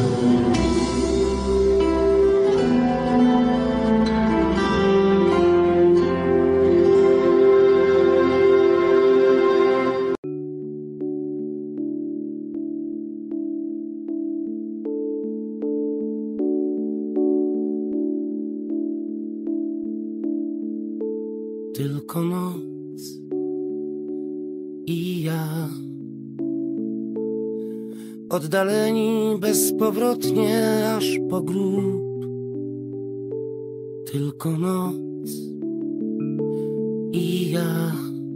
Tylko noc i ja, oddaleni bezpowrotnie aż po grób. Tylko noc i ja,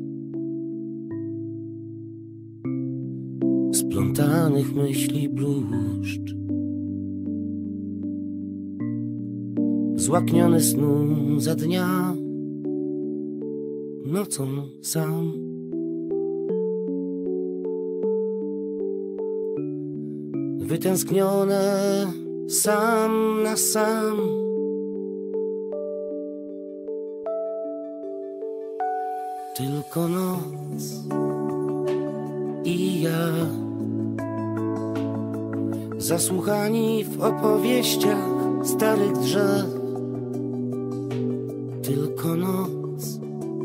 splątanych myśli bluszcz, złakniony snu za dnia, nocą sam. Wytęsknione sam na sam. Tylko noc i ja, zasłuchani w opowieściach starych drzew. Tylko noc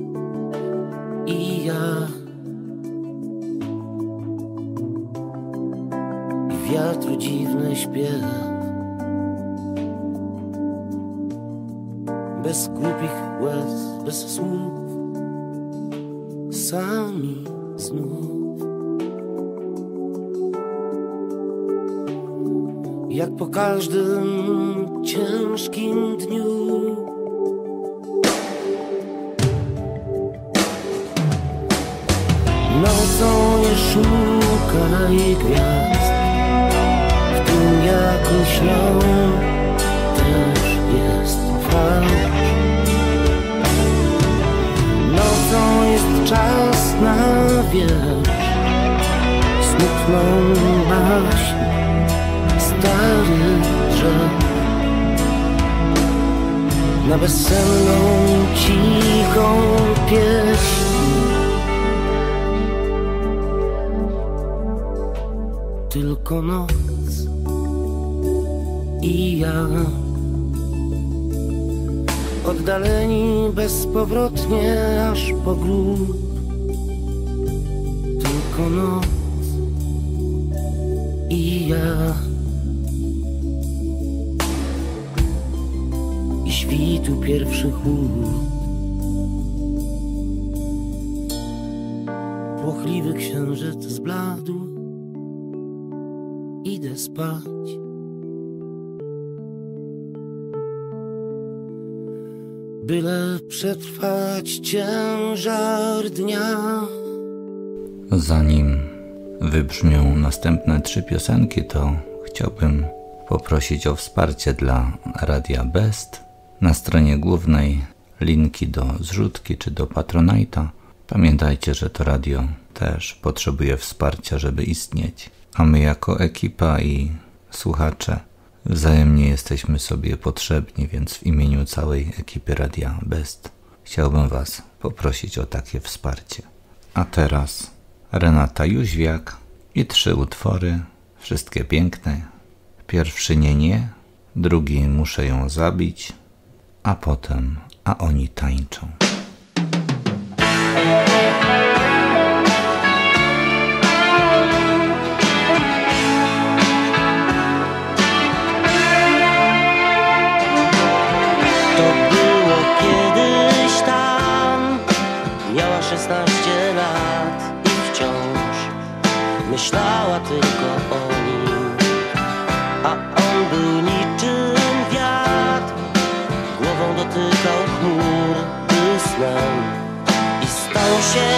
i ja, i wiatru dziwny śpiew. Bez głupich łez, bez słów, sami znów. jak po każdym ciężkim dniu. Nocą nie szukaj gwiazd, w tym jak śnią też jest fałsz. Nocą jest czas na wiersz, smutną baśń, stary drzew, na bezsenną, cichą pieśń. Tylko noc i ja, oddaleni bezpowrotnie aż po grób. Tylko noc i ja, i świtu pierwszy chłód. Płochliwy księżyc zbladł, idę spać. Byle przetrwać ciężar dnia. Zanim wybrzmią następne trzy piosenki, to chciałbym poprosić o wsparcie dla Radia Best. Na stronie głównej linki do zrzutki czy do Patronite'a. Pamiętajcie, że to radio też potrzebuje wsparcia, żeby istnieć. A my jako ekipa i słuchacze wzajemnie jesteśmy sobie potrzebni, więc w imieniu całej ekipy Radia Best chciałbym Was poprosić o takie wsparcie. A teraz Renata Jóźwiak i trzy utwory, wszystkie piękne. Pierwszy nie, nie, drugi muszę ją zabić, a potem a oni tańczą. szesnaście lat i wciąż myślała tylko o nim, a on był niczym wiatr, głową dotykał chmur, by snem i stał się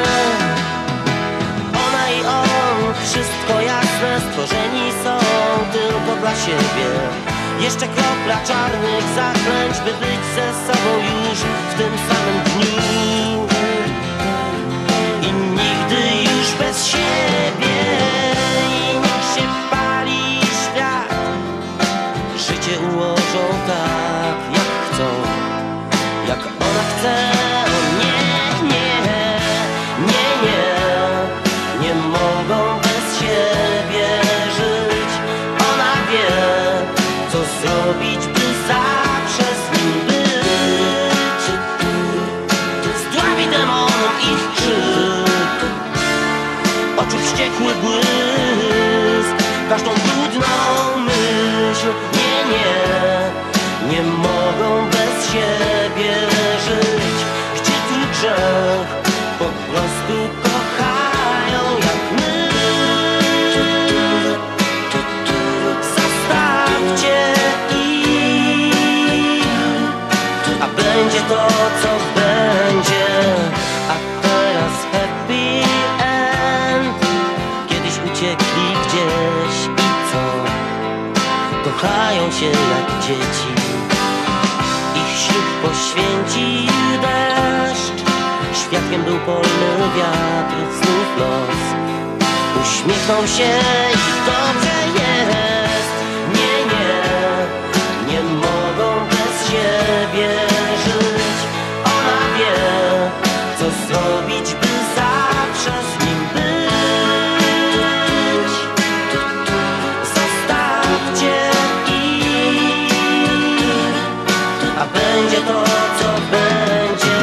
ona i on, wszystko jasne, stworzeni są tylko dla siebie. Jeszcze kropla czarnych zaklęć, by być ze sobą już w tym samym dniu. I nigdy już bez siebie. I niech się pali świat. Życie ułożą tak, jak chcą, jak ona chce. O nie, nie, nie, nie, nie mogą bez siebie żyć. Ona wie, co zrobić, by zawsze z nim być. Zdławi demonom ich krzyk, oczu wściekły błysk, każdą brudną myśl. Nie, nie, nie mogą bez siebie żyć. Gdzie tu grzech, po prostu kochają jak my. Zostawcie ich, a będzie to, co będzie. A teraz happy end. Kiedyś uciekli gdzieś i co? Kochają się jak dzieci. Ich ślub poświęcił deszcz, świadkiem był polny wiatr, znów los. Uśmiechnął się i dobrze jest. Nie, nie, nie mogą bez siebie żyć. Ona wie, co zrobić, by zawsze z nim być. Zostawcie ich, a będzie to, co będzie.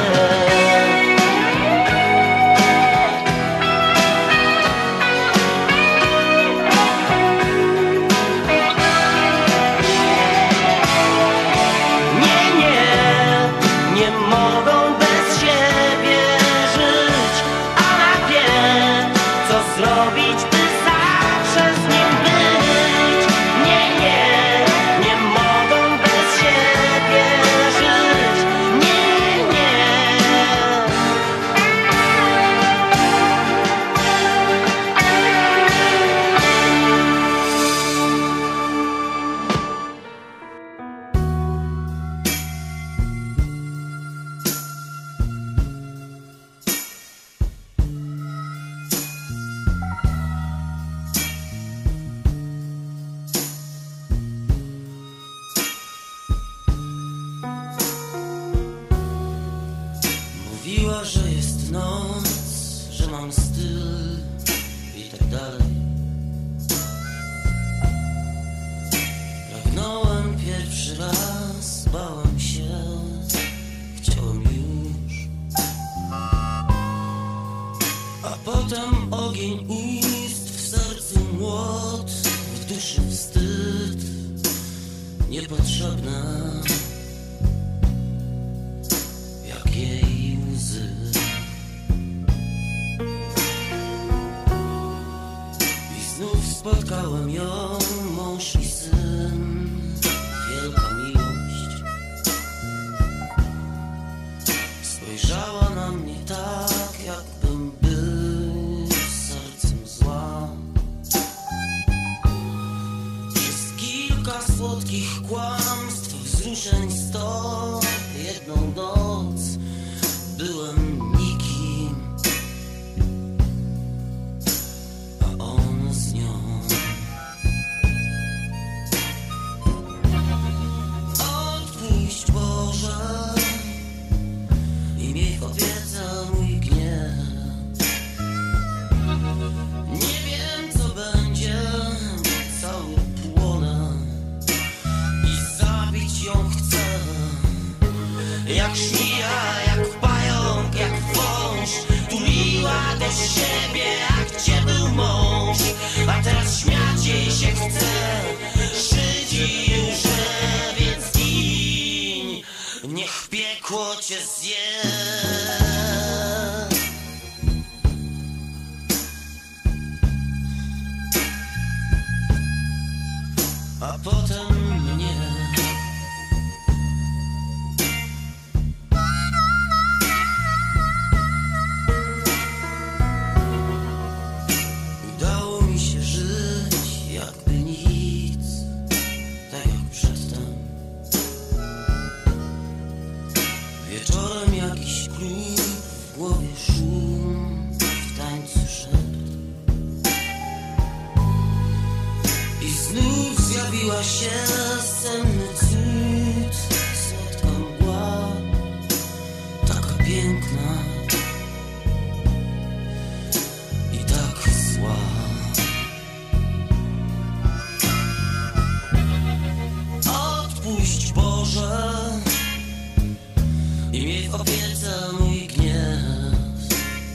głód, w duszy wstyd, niepotrzebna jak jej łzy. I znów spotkałem ją, mąż i syn, wielka miłość. Spojrzała na mnie tak, jakbym był sercem zła. Przez kilka słodkich kłamstw, wzruszeń sto, jedną noc byłem nikim, a on z nią. Odpuść Boże i miej w opiece mój gniew. Nie wiem co będzie, bo cały płonę i zabić ją chcę. Jak żmija, jak pająk, jak wąż, tuliła do siebie, jak cię był mąż. A teraz śmiać jej się chce, szydzi już, więc gin, niech piekło cię zje. A potem mnie. Udało mi się żyć jakby nic, tak jak przedtem. Wieczorem jakiś klub, w głowie szum, w tańcu szept. I znów zjawiła się senny cud, słodka mgła, taka piękna i tak zła. Odpuść Boże i miej w opiece mój gniew.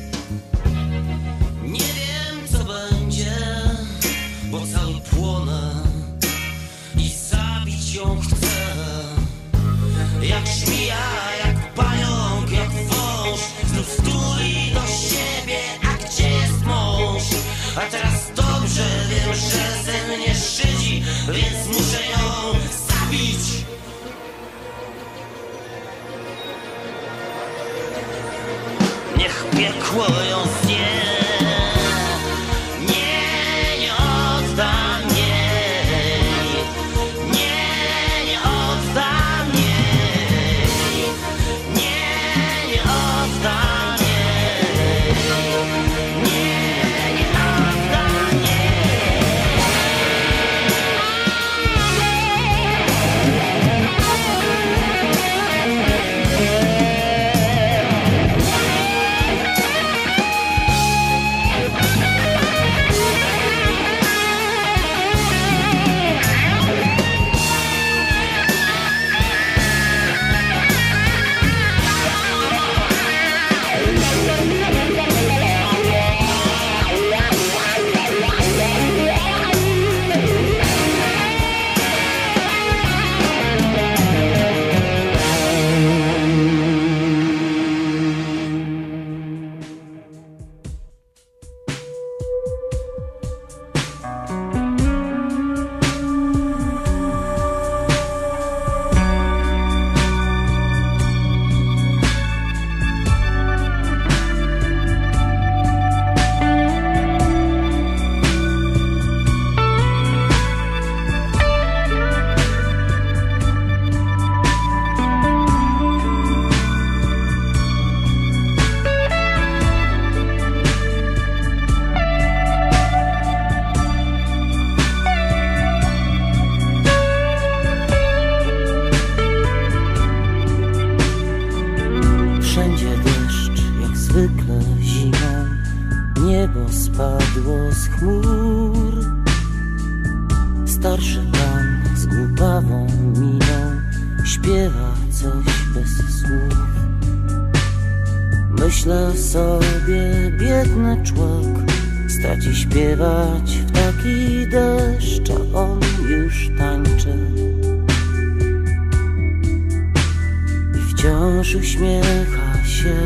Nie wiem co będzie, bo cały płonę i zabić ją chcę. Jak żmija, jak pająk, jak wąż, znów tuli do siebie, a gdzie jest mąż? A teraz dobrze wiem, że ze mnie szydzi, więc muszę ją zabić. Niech piekło ją zje. Nie, nie oddam jej. Nie, nie oddam jej. Nie, nie oddam jej. Nie, nie oddam jej. niebo spadło z chmur. Starszy pan z głupawą miną śpiewa coś bez słów. Myślę sobie, biedny człowiek straci śpiewać w taki uśmiecha się.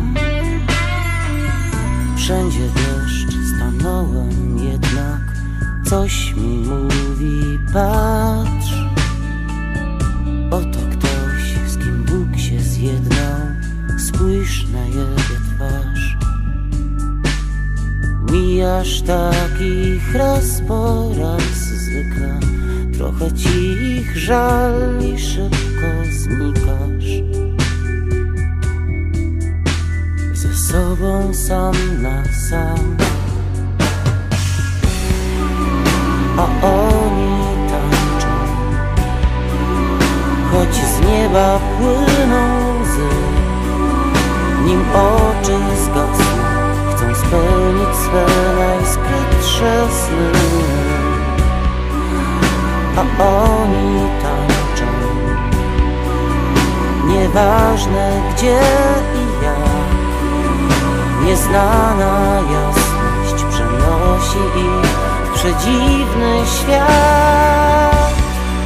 Wszędzie deszcz, stanąłem jednak, coś mi mówi, patrz. Oto ktoś, z kim Bóg się zjednał, spójrz na jego twarz. Mijasz takich raz po raz zwykle, trochę ci ich żal i szybko znikasz. Ze sobą sam na sam, a oni tańczą, choć z nieba płyną łzy, nim oczy zgasną, chcą spełnić swe najskrytsze sny. A oni tańczą, nieważne gdzie i jak, nieznana jasność przenosi ich w przedziwny świat.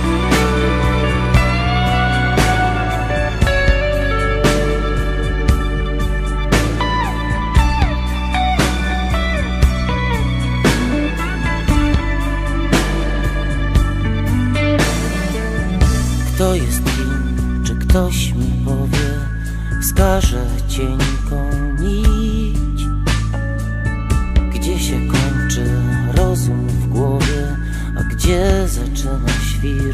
Kto jest kim, czy ktoś mi powie, wskaże cienką nić, gdzie się kończy rozum w głowie, a gdzie zaczyna świr.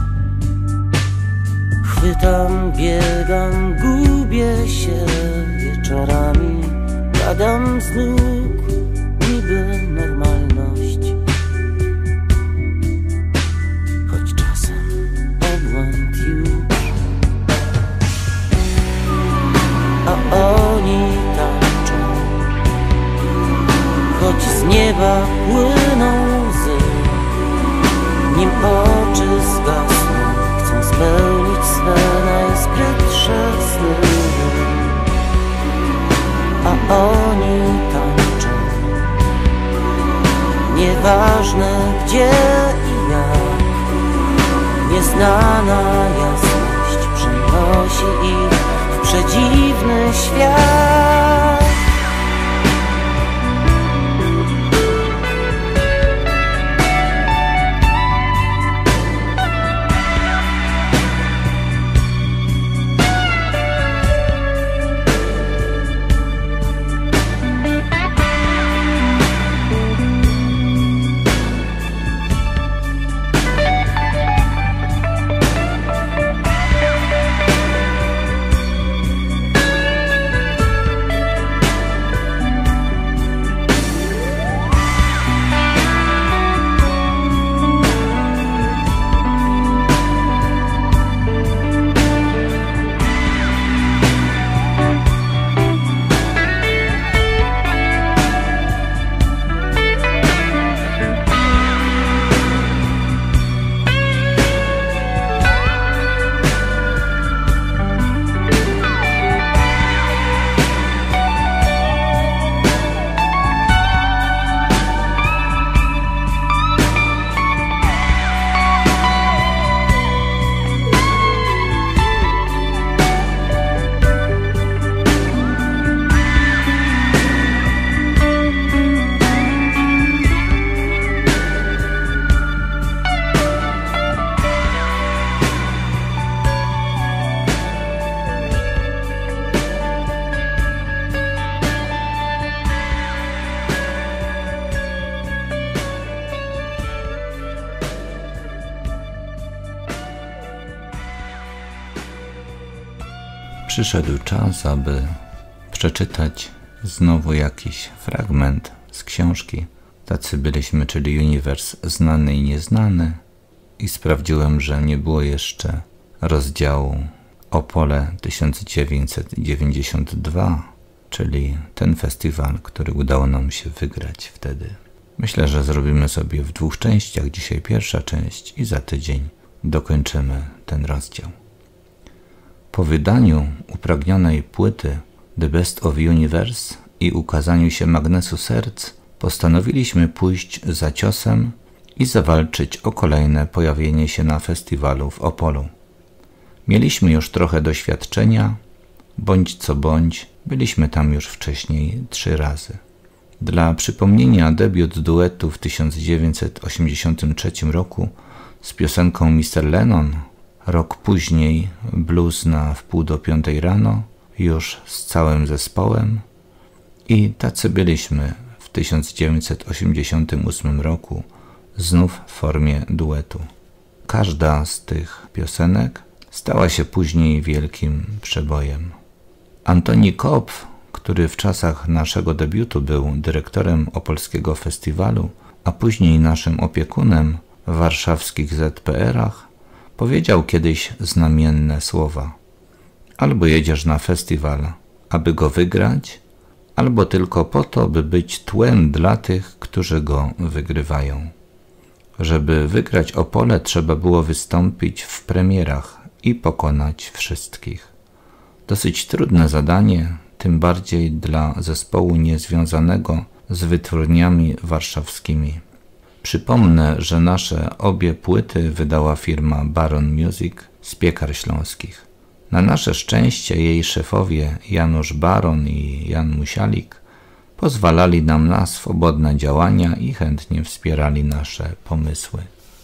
Chwytam, biegam, gubię się wieczorami, padam z nóg, niby normalność, choć czasem obłęd już. A oni tańczą, choć z nieba płyną łzy, nim oczy zgasną, chcą spełnić swe najskrytsze sny. A oni tańczą, nieważne gdzie i jak, nieznana jasność przenosi ich w przedziwny świat. Przyszedł czas, aby przeczytać znowu jakiś fragment z książki Tacy byliśmy, czyli Uniwers znany i nieznany, i sprawdziłem, że nie było jeszcze rozdziału Opole tysiąc dziewięćset dziewięćdziesiąt dwa, czyli ten festiwal, który udało nam się wygrać wtedy. Myślę, że zrobimy sobie w dwóch częściach. Dzisiaj pierwsza część i za tydzień dokończymy ten rozdział. Po wydaniu upragnionej płyty The Best of Universe i ukazaniu się Magnesu Serc postanowiliśmy pójść za ciosem i zawalczyć o kolejne pojawienie się na festiwalu w Opolu. Mieliśmy już trochę doświadczenia, Bądź co bądź, byliśmy tam już wcześniej trzy razy. Dla przypomnienia, debiut duetu w tysiąc dziewięćset osiemdziesiątym trzecim roku z piosenką mister Lennon, rok później blues na wpół do piątej rano, już z całym zespołem, i tacy byliśmy w tysiąc dziewięćset osiemdziesiątym ósmym roku, znów w formie duetu. Każda z tych piosenek stała się później wielkim przebojem. Antoni Kopf, który w czasach naszego debiutu był dyrektorem opolskiego festiwalu, a później naszym opiekunem w warszawskich zet pe erach, powiedział kiedyś znamienne słowa: albo jedziesz na festiwal, aby go wygrać, albo tylko po to, by być tłem dla tych, którzy go wygrywają. Żeby wygrać Opole, trzeba było wystąpić w premierach i pokonać wszystkich. Dosyć trudne zadanie, tym bardziej dla zespołu niezwiązanego z wytwórniami warszawskimi. Przypomnę, że nasze obie płyty wydała firma Baron Music z Piekar Śląskich. Na nasze szczęście jej szefowie Janusz Baron i Jan Musialik pozwalali nam na swobodne działania i chętnie wspierali nasze pomysły.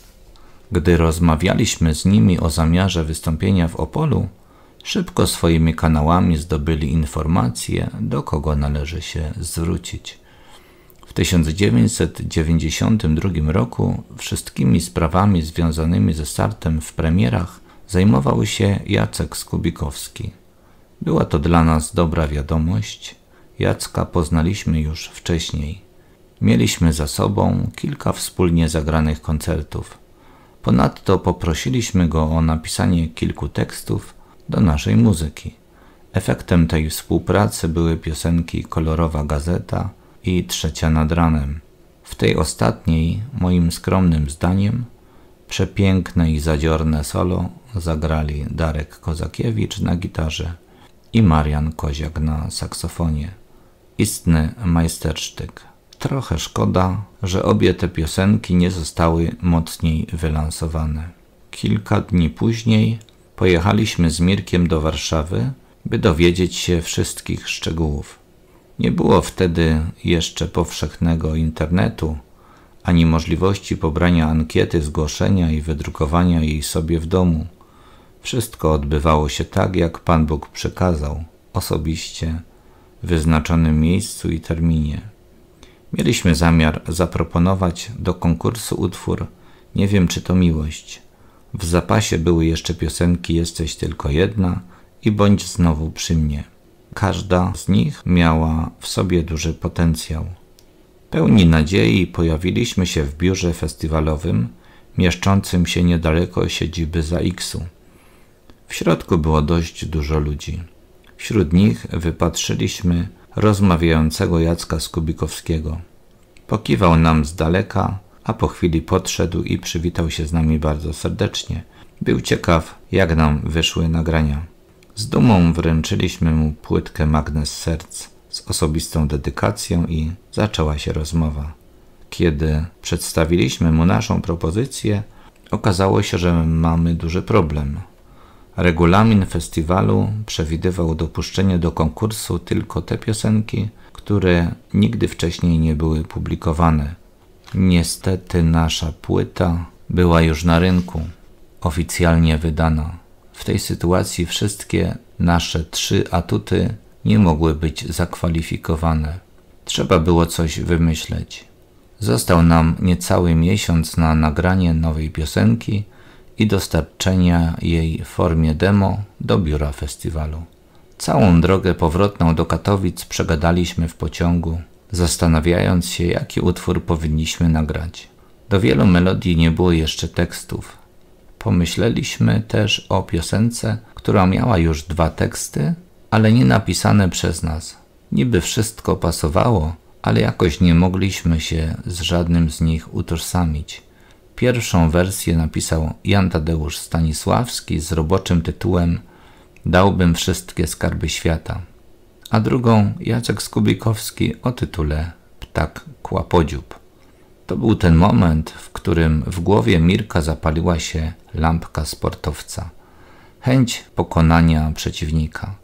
Gdy rozmawialiśmy z nimi o zamiarze wystąpienia w Opolu, szybko swoimi kanałami zdobyli informację, do kogo należy się zwrócić. W tysiąc dziewięćset dziewięćdziesiątym drugim roku wszystkimi sprawami związanymi ze startem w premierach zajmował się Jacek Skubikowski. Była to dla nas dobra wiadomość. Jacka poznaliśmy już wcześniej. Mieliśmy za sobą kilka wspólnie zagranych koncertów. Ponadto poprosiliśmy go o napisanie kilku tekstów do naszej muzyki. Efektem tej współpracy były piosenki Kolorowa Gazeta i Trzecia nad ranem. W tej ostatniej, moim skromnym zdaniem, przepiękne i zadziorne solo zagrali Darek Kozakiewicz na gitarze i Marian Koziak na saksofonie. Istny majstersztyk. Trochę szkoda, że obie te piosenki nie zostały mocniej wylansowane. Kilka dni później pojechaliśmy z Mirkiem do Warszawy, by dowiedzieć się wszystkich szczegółów. Nie było wtedy jeszcze powszechnego internetu, ani możliwości pobrania ankiety, zgłoszenia i wydrukowania jej sobie w domu. Wszystko odbywało się tak, jak Pan Bóg przekazał, osobiście, w wyznaczonym miejscu i terminie. Mieliśmy zamiar zaproponować do konkursu utwór Nie wiem, czy to miłość. W zapasie były jeszcze piosenki Jesteś tylko jedna i Bądź znowu przy mnie. Każda z nich miała w sobie duży potencjał. Pełni nadziei pojawiliśmy się w biurze festiwalowym mieszczącym się niedaleko siedziby ZAIKS-u. W środku było dość dużo ludzi. Wśród nich wypatrzyliśmy rozmawiającego Jacka Skubikowskiego. Pokiwał nam z daleka, a po chwili podszedł i przywitał się z nami bardzo serdecznie. Był ciekaw, jak nam wyszły nagrania. Z dumą wręczyliśmy mu płytkę Magnes Serc z osobistą dedykacją i zaczęła się rozmowa. Kiedy przedstawiliśmy mu naszą propozycję, okazało się, że mamy duży problem. Regulamin festiwalu przewidywał dopuszczenie do konkursu tylko te piosenki, które nigdy wcześniej nie były publikowane. Niestety nasza płyta była już na rynku, oficjalnie wydana. W tej sytuacji wszystkie nasze trzy atuty nie mogły być zakwalifikowane. Trzeba było coś wymyśleć. Został nam niecały miesiąc na nagranie nowej piosenki i dostarczenia jej w formie demo do biura festiwalu. Całą drogę powrotną do Katowic przegadaliśmy w pociągu, zastanawiając się, jaki utwór powinniśmy nagrać. Do wielu melodii nie było jeszcze tekstów. Pomyśleliśmy też o piosence, która miała już dwa teksty, ale nie napisane przez nas. Niby wszystko pasowało, ale jakoś nie mogliśmy się z żadnym z nich utożsamić. Pierwszą wersję napisał Jan Tadeusz Stanisławski z roboczym tytułem Dałbym wszystkie skarby świata, a drugą Jacek Skubikowski o tytule Ptak Kłapodziób. To był ten moment, w którym w głowie Mirka zapaliła się lampka sportowca. Chęć pokonania przeciwnika.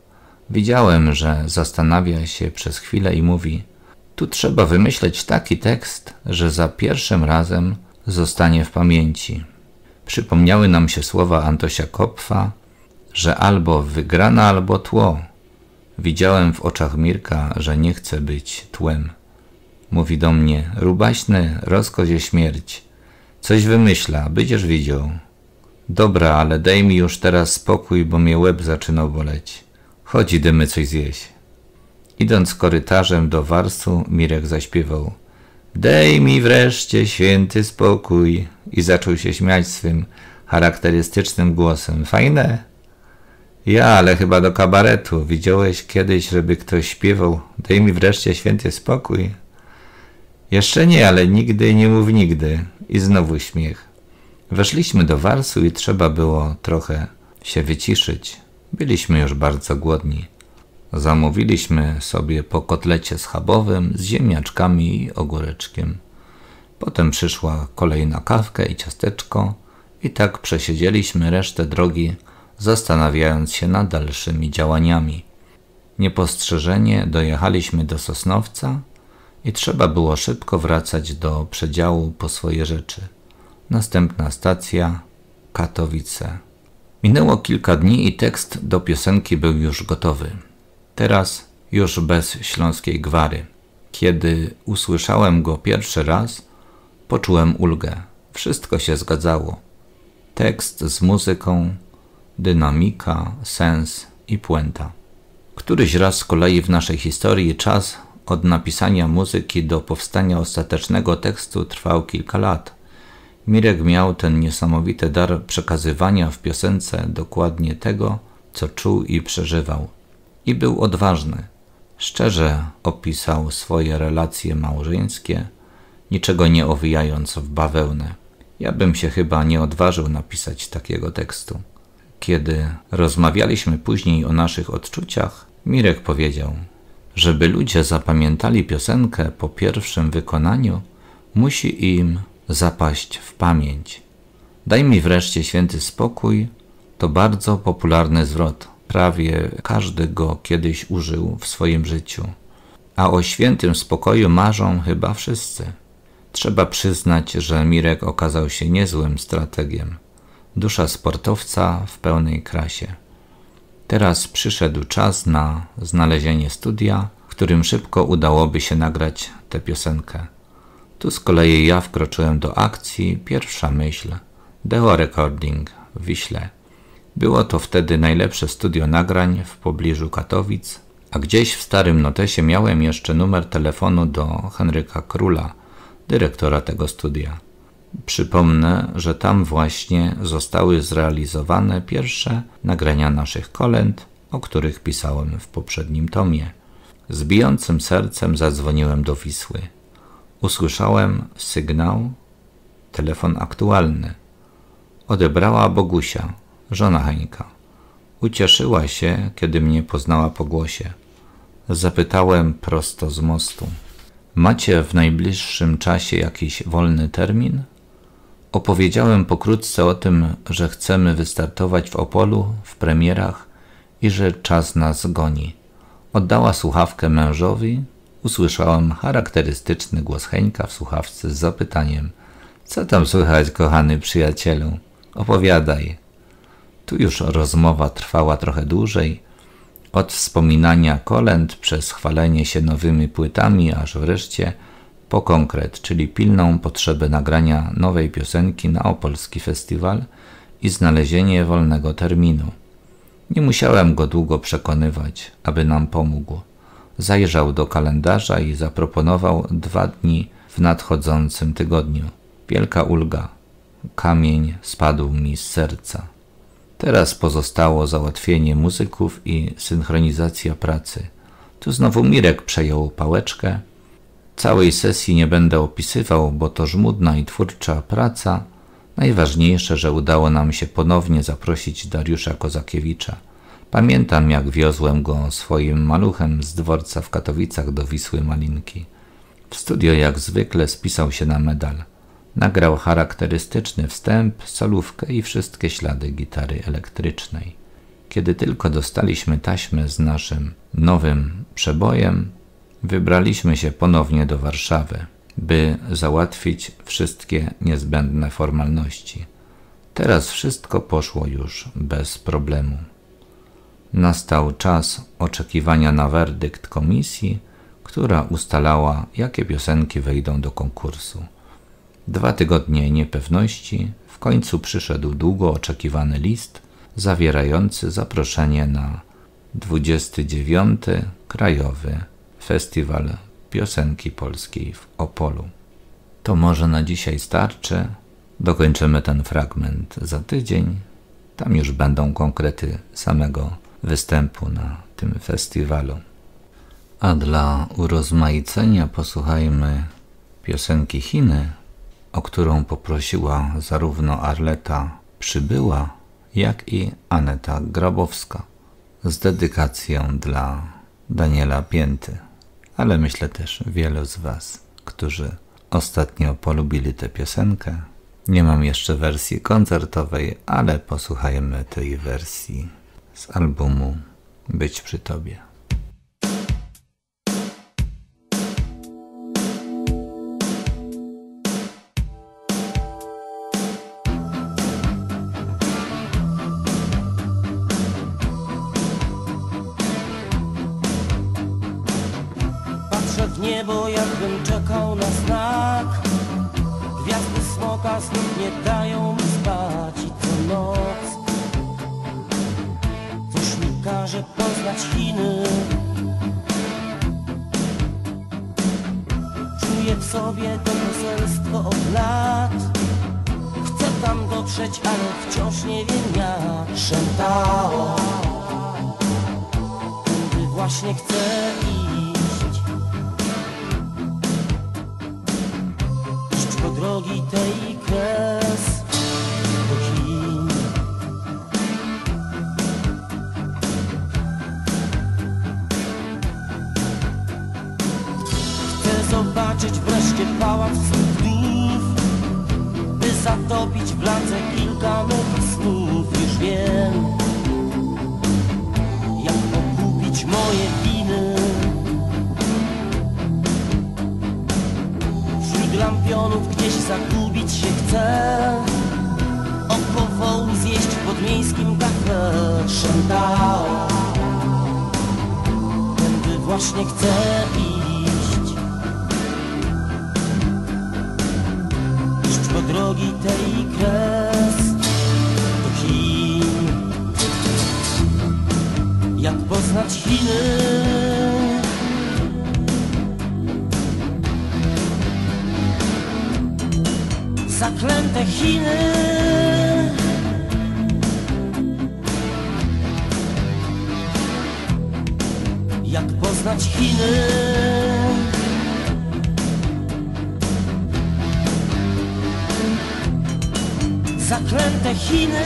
Widziałem, że zastanawia się przez chwilę i mówi: tu trzeba wymyśleć taki tekst, że za pierwszym razem zostanie w pamięci. Przypomniały nam się słowa Antosia Kopfa, że albo wygrana, albo tło. Widziałem w oczach Mirka, że nie chce być tłem. Mówi do mnie: Rubaśny, rozkozie śmierć. Coś wymyśla, będziesz widział. Dobra, ale daj mi już teraz spokój, bo mnie łeb zaczynał boleć. Chodź, idziemy coś zjeść. Idąc korytarzem do warsu, Mirek zaśpiewał: daj mi wreszcie święty spokój. I zaczął się śmiać swym charakterystycznym głosem. Fajne? Ja, ale chyba do kabaretu. Widziałeś kiedyś, żeby ktoś śpiewał: daj mi wreszcie święty spokój? Jeszcze nie, ale nigdy nie mów nigdy. I znowu śmiech. Weszliśmy do warsu i trzeba było trochę się wyciszyć. Byliśmy już bardzo głodni. Zamówiliśmy sobie po kotlecie schabowym z ziemniaczkami i ogóreczkiem. Potem przyszła kolej na kawkę i ciasteczko i tak przesiedzieliśmy resztę drogi, zastanawiając się nad dalszymi działaniami. Niepostrzeżenie dojechaliśmy do Sosnowca i trzeba było szybko wracać do przedziału po swoje rzeczy. Następna stacja – Katowice. Minęło kilka dni i tekst do piosenki był już gotowy. Teraz już bez śląskiej gwary. Kiedy usłyszałem go pierwszy raz, poczułem ulgę. Wszystko się zgadzało. Tekst z muzyką, dynamika, sens i puenta. Któryś raz z kolei w naszej historii czas od napisania muzyki do powstania ostatecznego tekstu trwał kilka lat. Mirek miał ten niesamowity dar przekazywania w piosence dokładnie tego, co czuł i przeżywał. I był odważny. Szczerze opisał swoje relacje małżeńskie, niczego nie owijając w bawełnę. Ja bym się chyba nie odważył napisać takiego tekstu. Kiedy rozmawialiśmy później o naszych odczuciach, Mirek powiedział: żeby ludzie zapamiętali piosenkę po pierwszym wykonaniu, musi im zapaść w pamięć. Daj mi wreszcie święty spokój to bardzo popularny zwrot. Prawie każdy go kiedyś użył w swoim życiu. A o świętym spokoju marzą chyba wszyscy. Trzeba przyznać, że Mirek okazał się niezłym strategiem. Dusza sportowca w pełnej krasie. Teraz przyszedł czas na znalezienie studia, w którym szybko udałoby się nagrać tę piosenkę. Tu z kolei ja wkroczyłem do akcji. Pierwsza myśl – Deo Recording w Wiśle. Było to wtedy najlepsze studio nagrań w pobliżu Katowic, a gdzieś w starym notesie miałem jeszcze numer telefonu do Henryka Króla, dyrektora tego studia. Przypomnę, że tam właśnie zostały zrealizowane pierwsze nagrania naszych kolęd, o których pisałem w poprzednim tomie. Z bijącym sercem zadzwoniłem do Wisły. Usłyszałem sygnał, telefon aktualny. Odebrała Bogusia, żona Heńka. Ucieszyła się, kiedy mnie poznała po głosie. Zapytałem prosto z mostu: macie w najbliższym czasie jakiś wolny termin? Opowiedziałem pokrótce o tym, że chcemy wystartować w Opolu w premierach i że czas nas goni. Oddała słuchawkę mężowi. Usłyszałem charakterystyczny głos Heńka w słuchawce z zapytaniem: co tam słychać, kochany przyjacielu? Opowiadaj. Tu już rozmowa trwała trochę dłużej. Od wspominania kolęd przez chwalenie się nowymi płytami, aż wreszcie po konkret, czyli pilną potrzebę nagrania nowej piosenki na opolski festiwal i znalezienie wolnego terminu. Nie musiałem go długo przekonywać, aby nam pomógł. Zajrzał do kalendarza i zaproponował dwa dni w nadchodzącym tygodniu. Wielka ulga. Kamień spadł mi z serca. Teraz pozostało załatwienie muzyków i synchronizacja pracy. Tu znowu Mirek przejął pałeczkę. Całej sesji nie będę opisywał, bo to żmudna i twórcza praca. Najważniejsze, że udało nam się ponownie zaprosić Dariusza Kozakiewicza. Pamiętam, jak wiozłem go swoim maluchem z dworca w Katowicach do Wisły Malinki. W studio jak zwykle spisał się na medal. Nagrał charakterystyczny wstęp, solówkę i wszystkie ślady gitary elektrycznej. Kiedy tylko dostaliśmy taśmę z naszym nowym przebojem, wybraliśmy się ponownie do Warszawy, by załatwić wszystkie niezbędne formalności. Teraz wszystko poszło już bez problemu. Nastał czas oczekiwania na werdykt komisji, która ustalała, jakie piosenki wejdą do konkursu. Dwa tygodnie niepewności, w końcu przyszedł długo oczekiwany list zawierający zaproszenie na dwudziesty dziewiąty Krajowy Festiwal Piosenki Polskiej w Opolu. To może na dzisiaj starczy. Dokończymy ten fragment za tydzień. Tam już będą konkrety samego występu na tym festiwalu. A dla urozmaicenia posłuchajmy piosenki Chiny, o którą poprosiła zarówno Arleta Przybyła, jak i Aneta Grabowska, z dedykacją dla Daniela Pięty, ale myślę też wielu z Was, którzy ostatnio polubili tę piosenkę. Nie mam jeszcze wersji koncertowej, ale posłuchajmy tej wersji z albumu Być przy Tobie. Patrzę w niebo, jakbym czekał na znak. Gwiazdy smoka znów nie dają mi spać i co noc coś mi każe poznać Chiny. Czuję w sobie to poselstwo od lat. Chcę tam dotrzeć, ale wciąż nie wiem jak. Szentao, tędy właśnie chcę iść. Iść po drogi tej kres do Chin. Chcę zobaczyć wreszcie pałac swych dni, by zatopić w blance kilka mych snów. Już wiem, jak okupić moje winy. Wśród lampionów gdzieś zagubić się chcę. Oko wołu zjeść w podmiejskim kafe. Szentao, tędy właśnie chcę iść. Iść po drogi tej kres do Chin. Jak poznać Chiny? Zaklęte Chiny. Jak poznać Chiny? Zaklęte Chiny.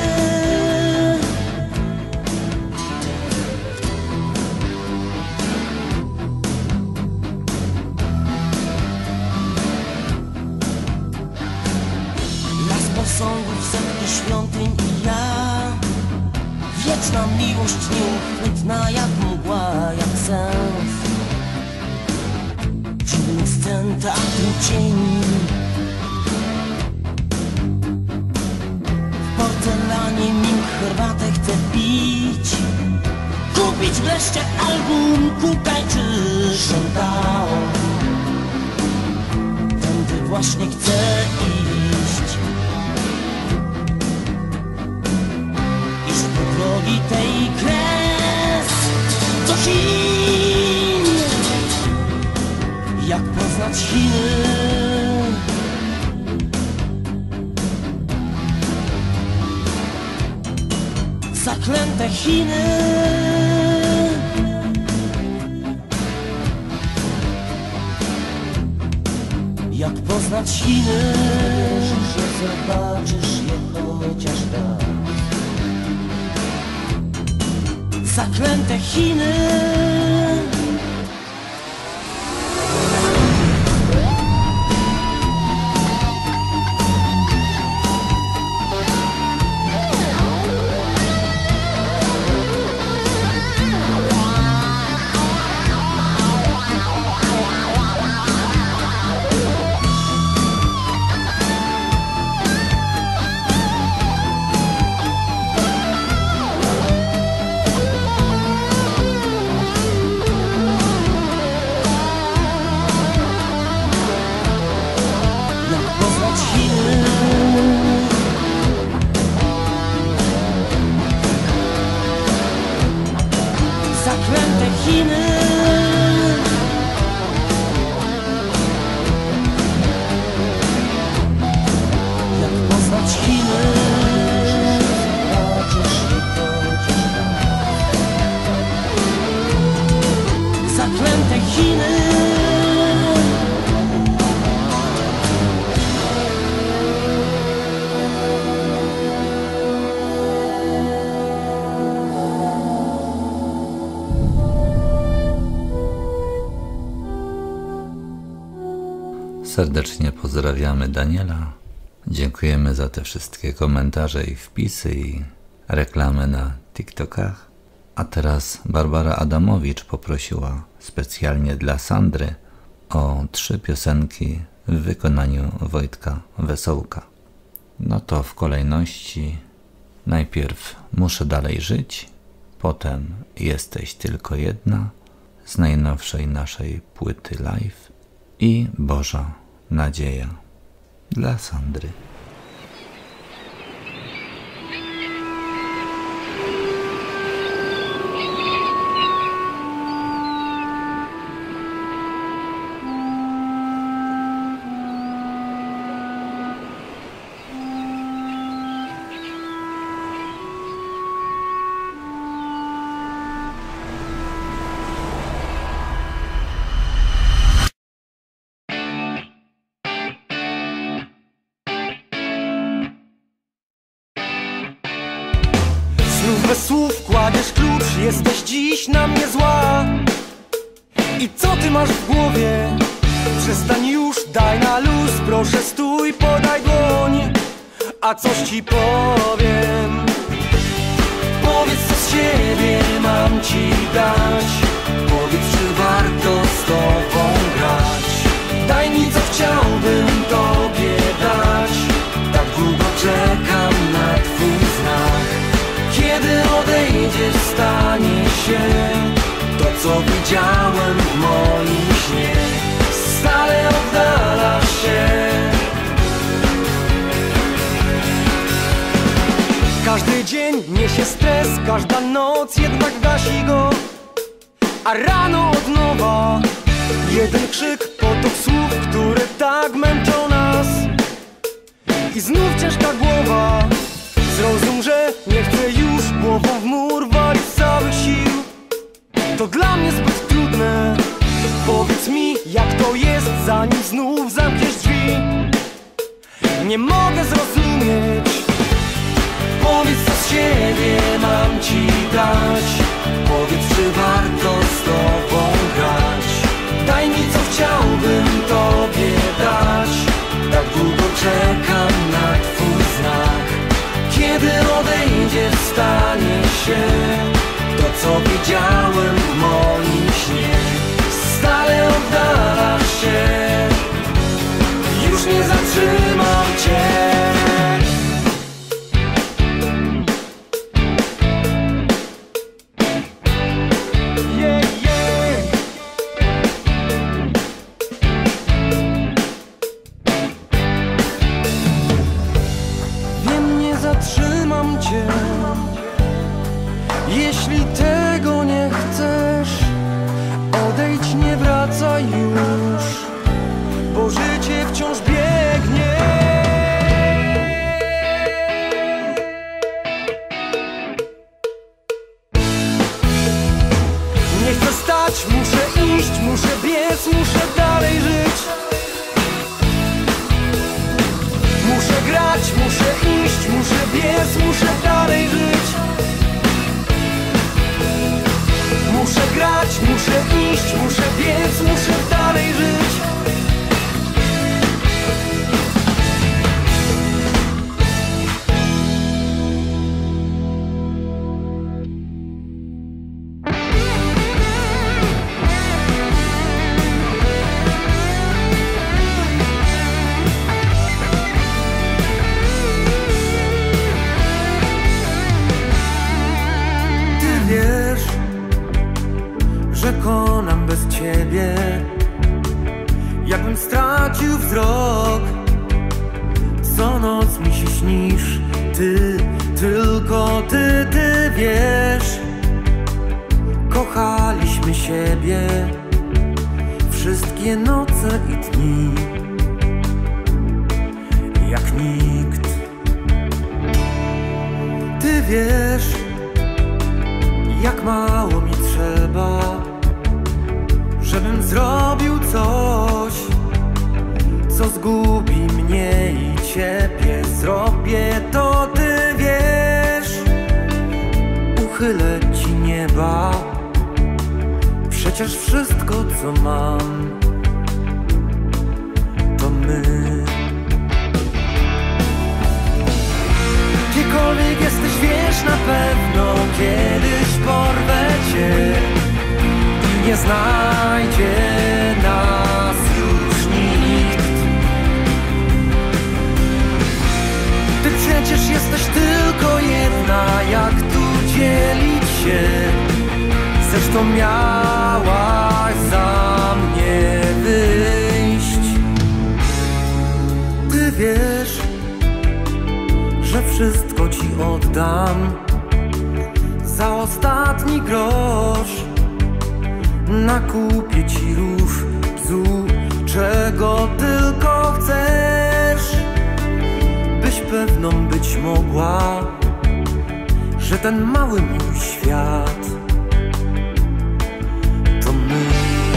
Posągów, setki świątyń i ja. Wieczna miłość nieuchwytna jak mgła, jak sens. Dziwny scen teatru cieni. W porcelanie milk herbatę chcę pić. Kupić wreszcie album Kukaj czy Szentao. Tędy właśnie chcę iść. Drogi tej kres do Chin. Jak poznać Chiny? Zaklęte Chiny. Jak poznać Chiny? Że zobaczysz je chociaż raz. Zaklęte Chiny. Serdecznie pozdrawiamy Daniela. Dziękujemy za te wszystkie komentarze i wpisy i reklamy na TikTokach. A teraz Barbara Adamowicz poprosiła specjalnie dla Sandry o trzy piosenki w wykonaniu Wojtka Wesołka. No to w kolejności najpierw Muszę dalej żyć, potem Jesteś tylko jedna z najnowszej naszej płyty live i Boża nadzieja dla Sandry. Bez słów kładziesz klucz, jesteś dziś na mnie zła. I co ty masz w głowie? Przestań już, daj na luz, proszę stój, podaj dłoń, a coś ci powiem. Powiedz, co z siebie mam ci dać. Powiedz, czy warto z tobą grać. Daj mi, co chciałbym tobie dać. Tak długo czekam na twój znak. Kiedy odejdziesz, stanie się to, co widziałem w moim śnie. Stale oddala się. Każdy dzień niesie stres, każda noc jednak gasi go. A rano od nowa jeden krzyk, potok słów, które tak męczą nas. I znów ciężka głowa. Zrozum, że nie chcę już głową w mur walić z całych sił. To dla mnie zbyt trudne. Powiedz mi, jak to jest, zanim znów zamkniesz drzwi. Nie mogę zrozumieć. Powiedz, co z siebie mam ci dać. Powiedz, czy warto z tobą grać. Daj mi, co chciałbym tobie dać. Tak długo czekam na twój znak. Kiedy odejdziesz, stanie się to, co widziałem w moim śnie. Stale oddalasz się. Już nie zatrzymam cię. Jeśli tego nie chcesz, odejdź, nie wracaj już, bo życie wciąż biegnie. Nie chcę stać, muszę iść, muszę biec, muszę dalej żyć. Muszę grać, muszę iść, muszę biec, muszę dalej żyć. Muszę grać, muszę iść, muszę biec, muszę dalej żyć. Konam bez ciebie, jakbym stracił wzrok. Co noc mi się śnisz, ty, tylko ty, ty wiesz. Kochaliśmy siebie wszystkie noce i dni, jak nikt. Ty wiesz, jak mało mi trzeba, żebym zrobił coś, co zgubi mnie i ciebie. Zrobię to, ty wiesz. Uchylę ci nieba, przecież wszystko, co mam, to wiesz na pewno, kiedyś porwę cię i nie znajdzie nas już nikt. Ty przecież jesteś tylko jedna, jak tu dzielić się? Zresztą miałaś za mnie wyjść. Ty wiesz, że wszystko ci oddam za ostatni grosz. Nakupię ci róż, bzu, czego tylko chcesz, byś pewną być mogła, że ten mały mój świat to my.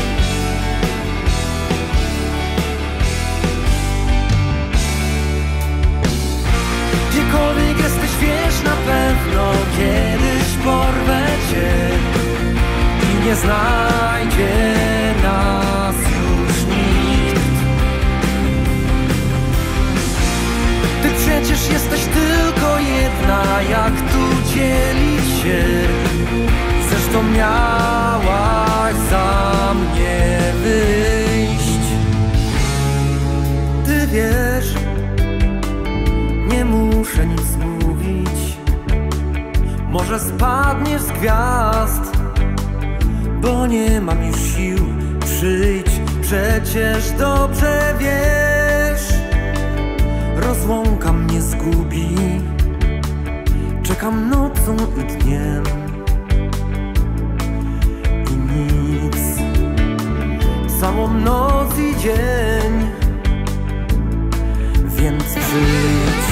Gdziekolwiek jesteś, wiesz na pewno, kiedyś porwę cię i nie znajdzie nas już nikt. Ty przecież jesteś tylko jedna, jak tu dzielić się? Zresztą miałaś za mnie wyjść. Ty wiesz, nie muszę nic mówić, może spadniesz z gwiazd, bo nie mam już sił. Przyjdź, przecież dobrze wiesz, rozłąka mnie zgubi. Czekam nocą i dniem i nic, samą noc i dzień, więc przyjdź.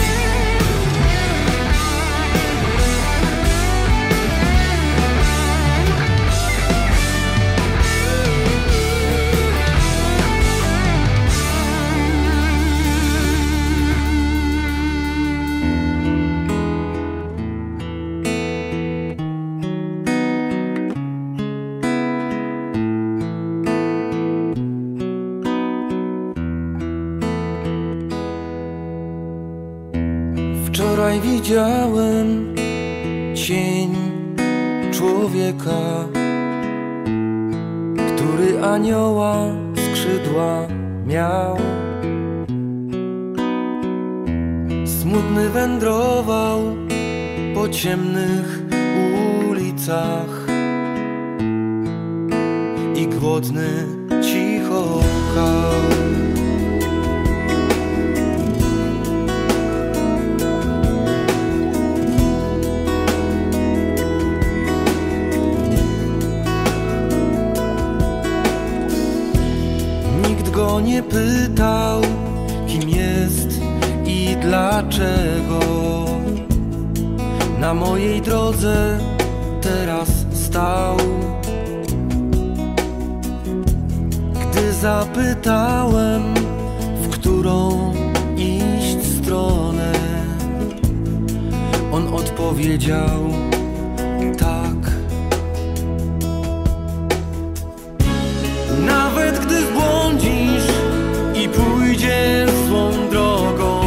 Wczoraj widziałem cień człowieka, który anioła skrzydła miał. Smutny wędrował po ciemnych ulicach i głodny cicho pchał. Go nie pytał, kim jest i dlaczego na mojej drodze teraz stał. Gdy zapytałem, w którą iść stronę, on odpowiedział tak. Nawet gdy zbłądzisz i pójdziesz złą drogą,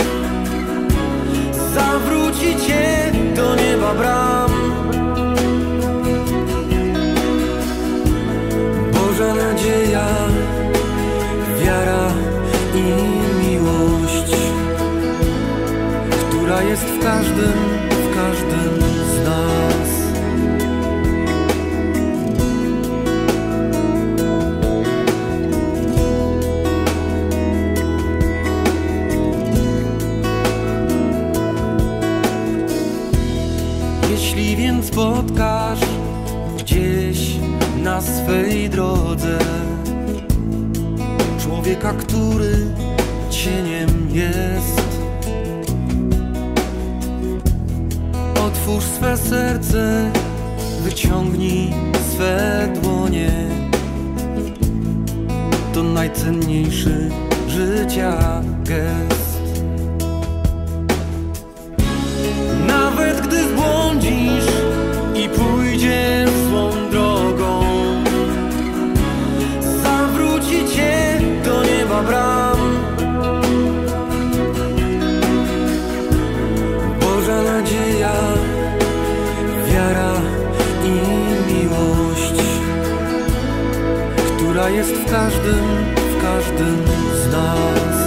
zawróci cię do nieba bram. Boża nadzieja, wiara i miłość, która jest w każdym, w każdym z nas. Jeśli więc spotkasz gdzieś na swej drodze człowieka, który cieniem jest, otwórz swe serce, wyciągnij swe dłonie. To najcenniejszy życia gest. Nawet gdy zbłądzisz i pójdziesz złą drogą, zawróci cię do nieba bram. Boża nadzieja, która jest w każdym, w każdym z nas.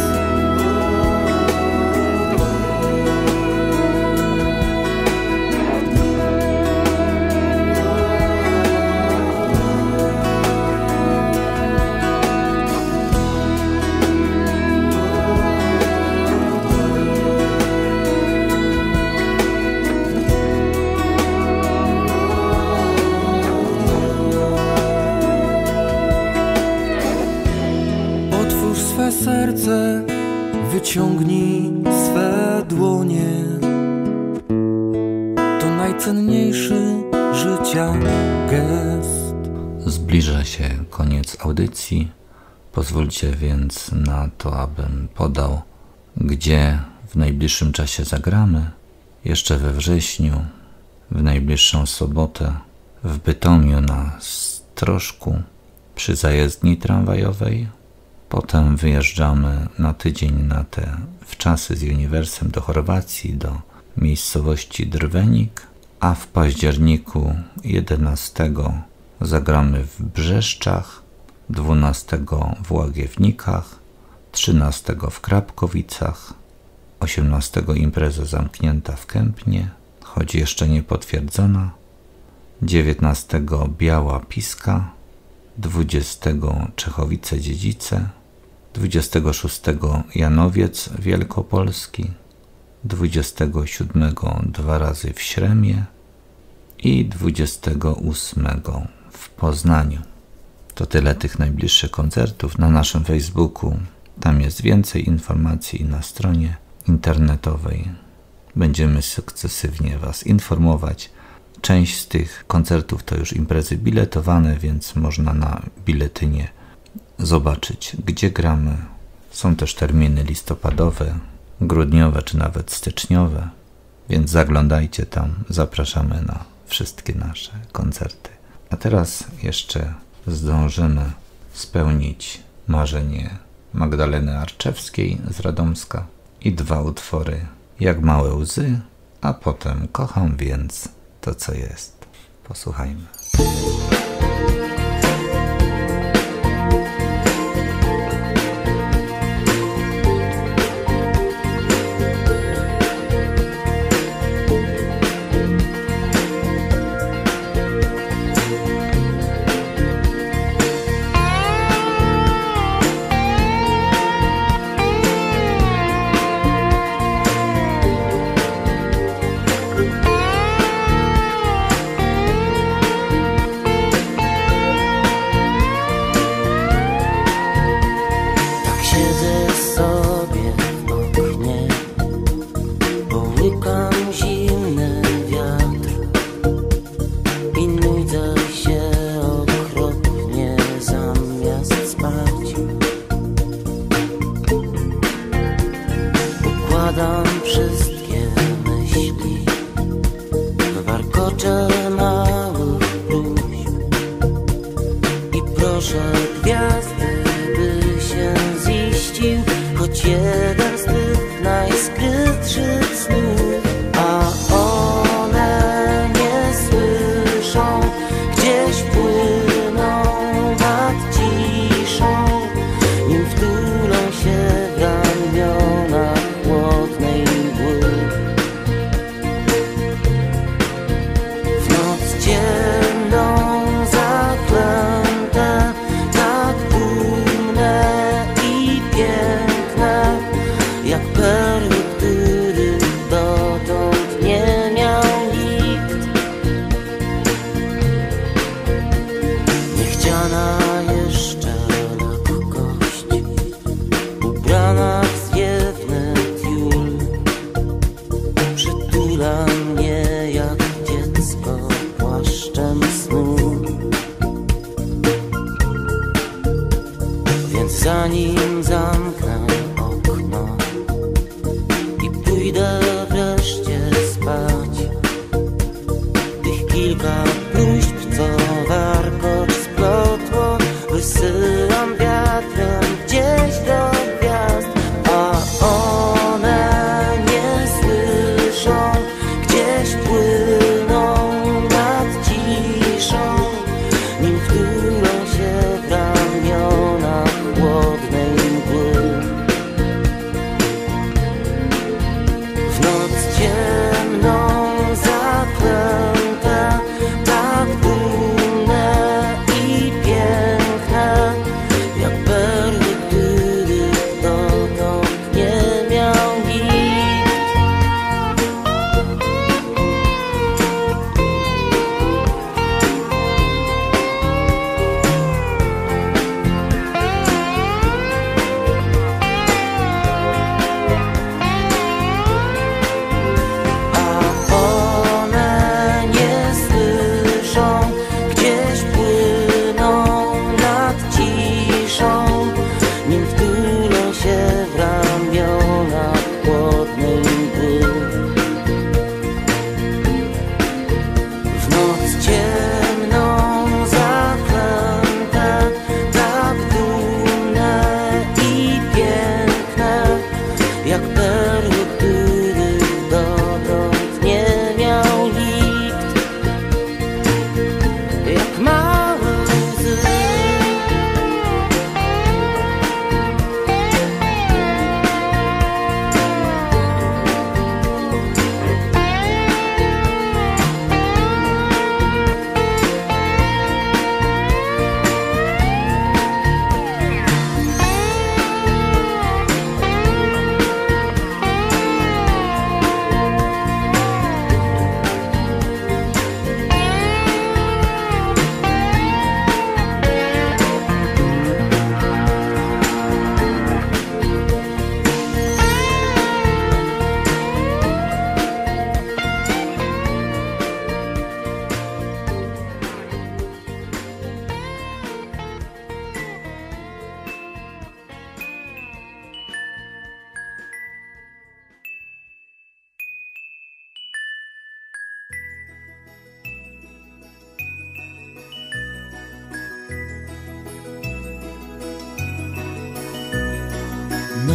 Serce, wyciągnij swe dłonie. To najcenniejszy życia gest. Zbliża się koniec audycji. Pozwólcie więc na to, abym podał, gdzie w najbliższym czasie zagramy. Jeszcze we wrześniu, w najbliższą sobotę w Bytomiu na Strożku przy zajezdni tramwajowej. Potem wyjeżdżamy na tydzień na te wczasy z Uniwersem do Chorwacji, do miejscowości Drwenik, a w październiku jedenastego zagramy w Brzeszczach, dwunastego w Łagiewnikach, trzynastego w Krapkowicach, osiemnastego impreza zamknięta w Kępnie, choć jeszcze nie potwierdzona, dziewiętnastego Biała Piska, dwudziestego Czechowice-Dziedzice, dwudziestego szóstego Janowiec Wielkopolski, dwudziestego siódmego dwa razy w Śremie i dwudziestego ósmego w Poznaniu. To tyle tych najbliższych koncertów na naszym Facebooku. Tam jest więcej informacji na stronie internetowej. Będziemy sukcesywnie Was informować. Część z tych koncertów to już imprezy biletowane, więc można na biletynie zobaczyć, gdzie gramy. Są też terminy listopadowe, grudniowe czy nawet styczniowe, więc zaglądajcie tam. Zapraszamy na wszystkie nasze koncerty. A teraz jeszcze zdążymy spełnić marzenie Magdaleny Arczewskiej z Radomska i dwa utwory Jak małe łzy, a potem Kocham więc to, co jest. Posłuchajmy. Zanim zamknę okno i pójdę wreszcie spać, tych kilka próśb, co warkocz splotło, wysyłam wiatrem gdzieś do gwiazd, a one nie słyszą, gdzie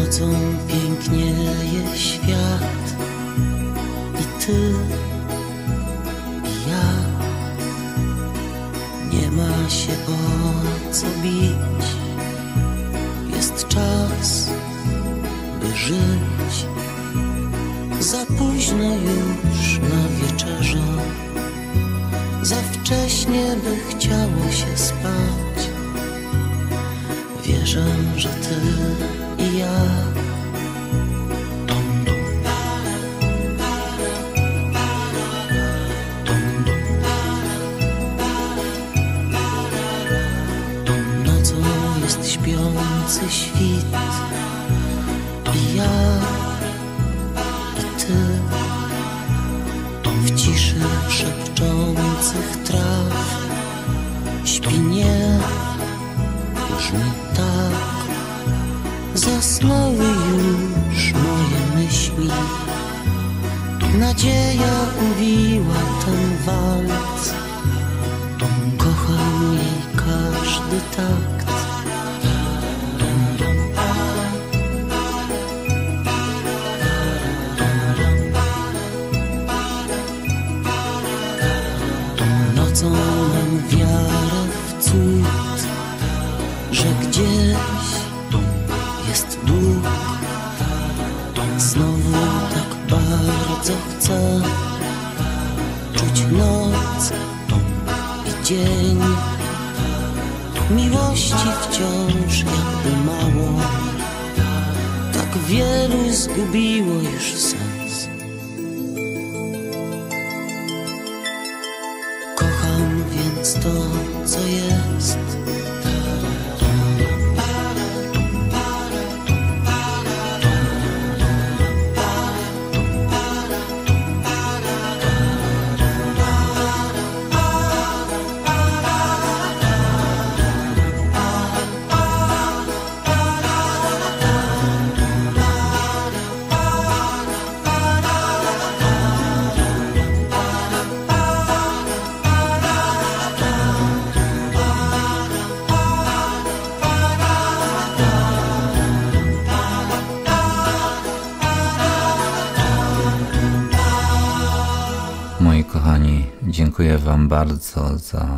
Nocą pięknieje świat i ty, i ja. Nie ma się o co bić, jest czas, by żyć. Za późno już na wieczerze, za wcześnie by chciało się spać. Wierzę, że ty i ja nocą jest śpiący świt i ja i ty w ciszy szepczących traw śpi nie brzmi tak. Zasnęły już moje myśli, nadzieja uwiła ten walc. Kocham jej każdy takt. Nocą mam wiarę w cud, że gdzieś jest Bóg. Znowu tak bardzo chcę czuć noc i dzień. Miłości wciąż jakby mało, tak wielu zgubiło już sens. Kocham więc to, co jest. Moi kochani, dziękuję wam bardzo za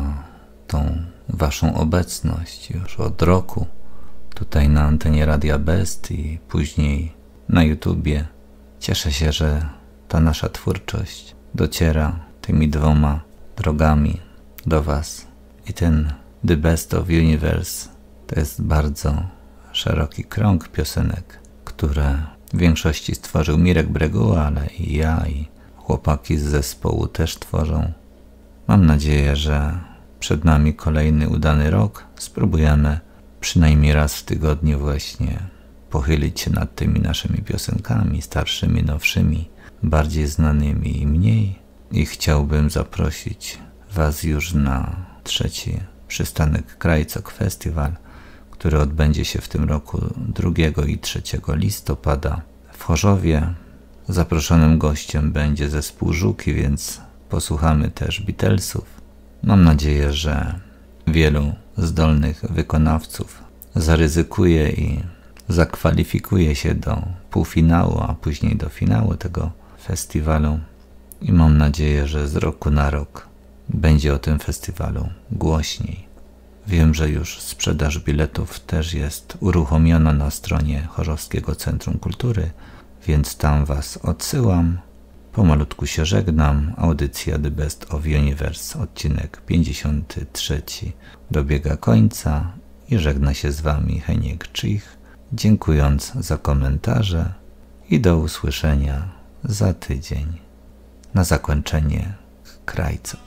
tą waszą obecność już od roku tutaj na antenie Radia Best i później na YouTubie. Cieszę się, że ta nasza twórczość dociera tymi dwoma drogami do was. I ten The Best of Universe to jest bardzo szeroki krąg piosenek, które w większości stworzył Mirek Breguła, ale i ja, i chłopaki z zespołu też tworzą. Mam nadzieję, że przed nami kolejny udany rok. Spróbujemy przynajmniej raz w tygodniu właśnie pochylić się nad tymi naszymi piosenkami, starszymi, nowszymi, bardziej znanymi i mniej. I chciałbym zaprosić was już na trzeci przystanek Krajcok Festiwal, który odbędzie się w tym roku drugiego i trzeciego listopada w Chorzowie. Zaproszonym gościem będzie zespół Żuki, więc posłuchamy też Beatlesów. Mam nadzieję, że wielu zdolnych wykonawców zaryzykuje i zakwalifikuje się do półfinału, a później do finału tego festiwalu. I mam nadzieję, że z roku na rok będzie o tym festiwalu głośniej. Wiem, że już sprzedaż biletów też jest uruchomiona na stronie Chorzowskiego Centrum Kultury, więc tam was odsyłam. Pomalutku się żegnam. Audycja The Best of Universe, odcinek pięćdziesiąty trzeci dobiega końca i żegna się z wami Heniek Czich, dziękując za komentarze i do usłyszenia za tydzień. Na zakończenie Krajcok.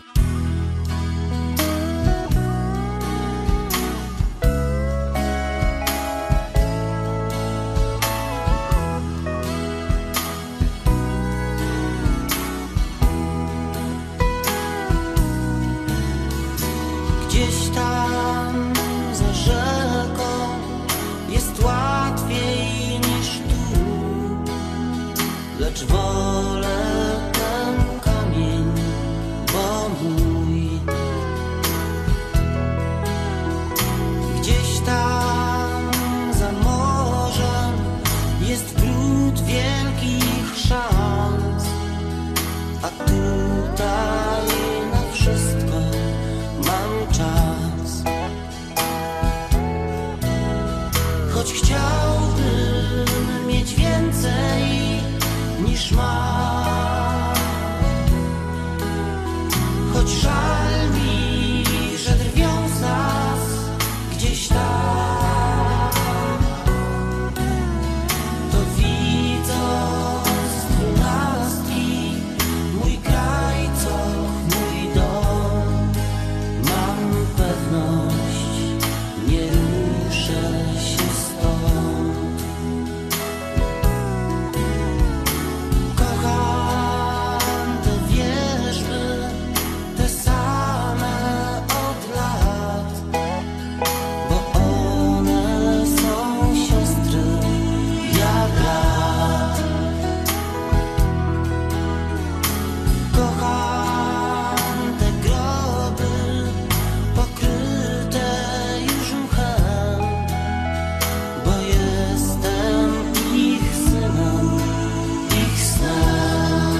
Gdzieś tam za rzeką jest łatwiej niż tu, lecz wolę ten kamień, bo mój. Gdzieś tam za morzem choć żal mi, że drwią z nas gdzieś tam, to widząc z dwunastki mój kraj, co mój dom, mam pewność, nie ruszę się stąd. Kocham te wierzby, te same od lat, bo one są siostry jak brat. Kocham te groby pokryte już mchem, bo jestem ich synem, ich snem.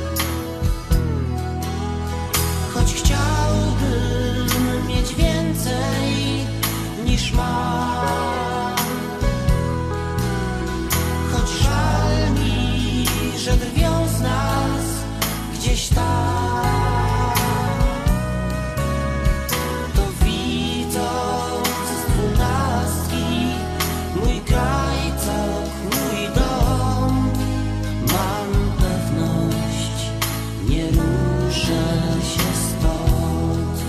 Choć chciałbym mieć więcej niż mam, choć żal mi, że drwią z nas gdzieś tam, to widząc z dwunastki mój kraj, co mój dom, mam pewność, nie ruszę się stąd.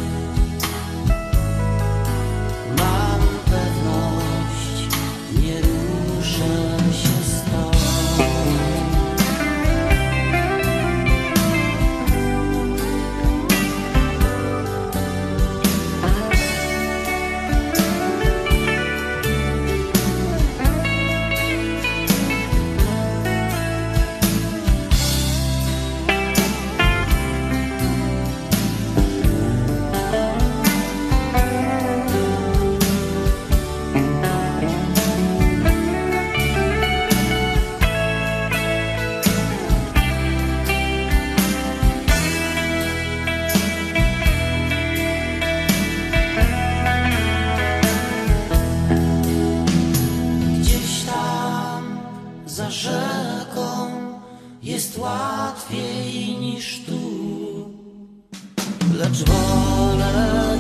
Mam pewność, nie ruszę się stąd. Gdzieś tam za rzeką jest łatwiej niż tu, lecz wolę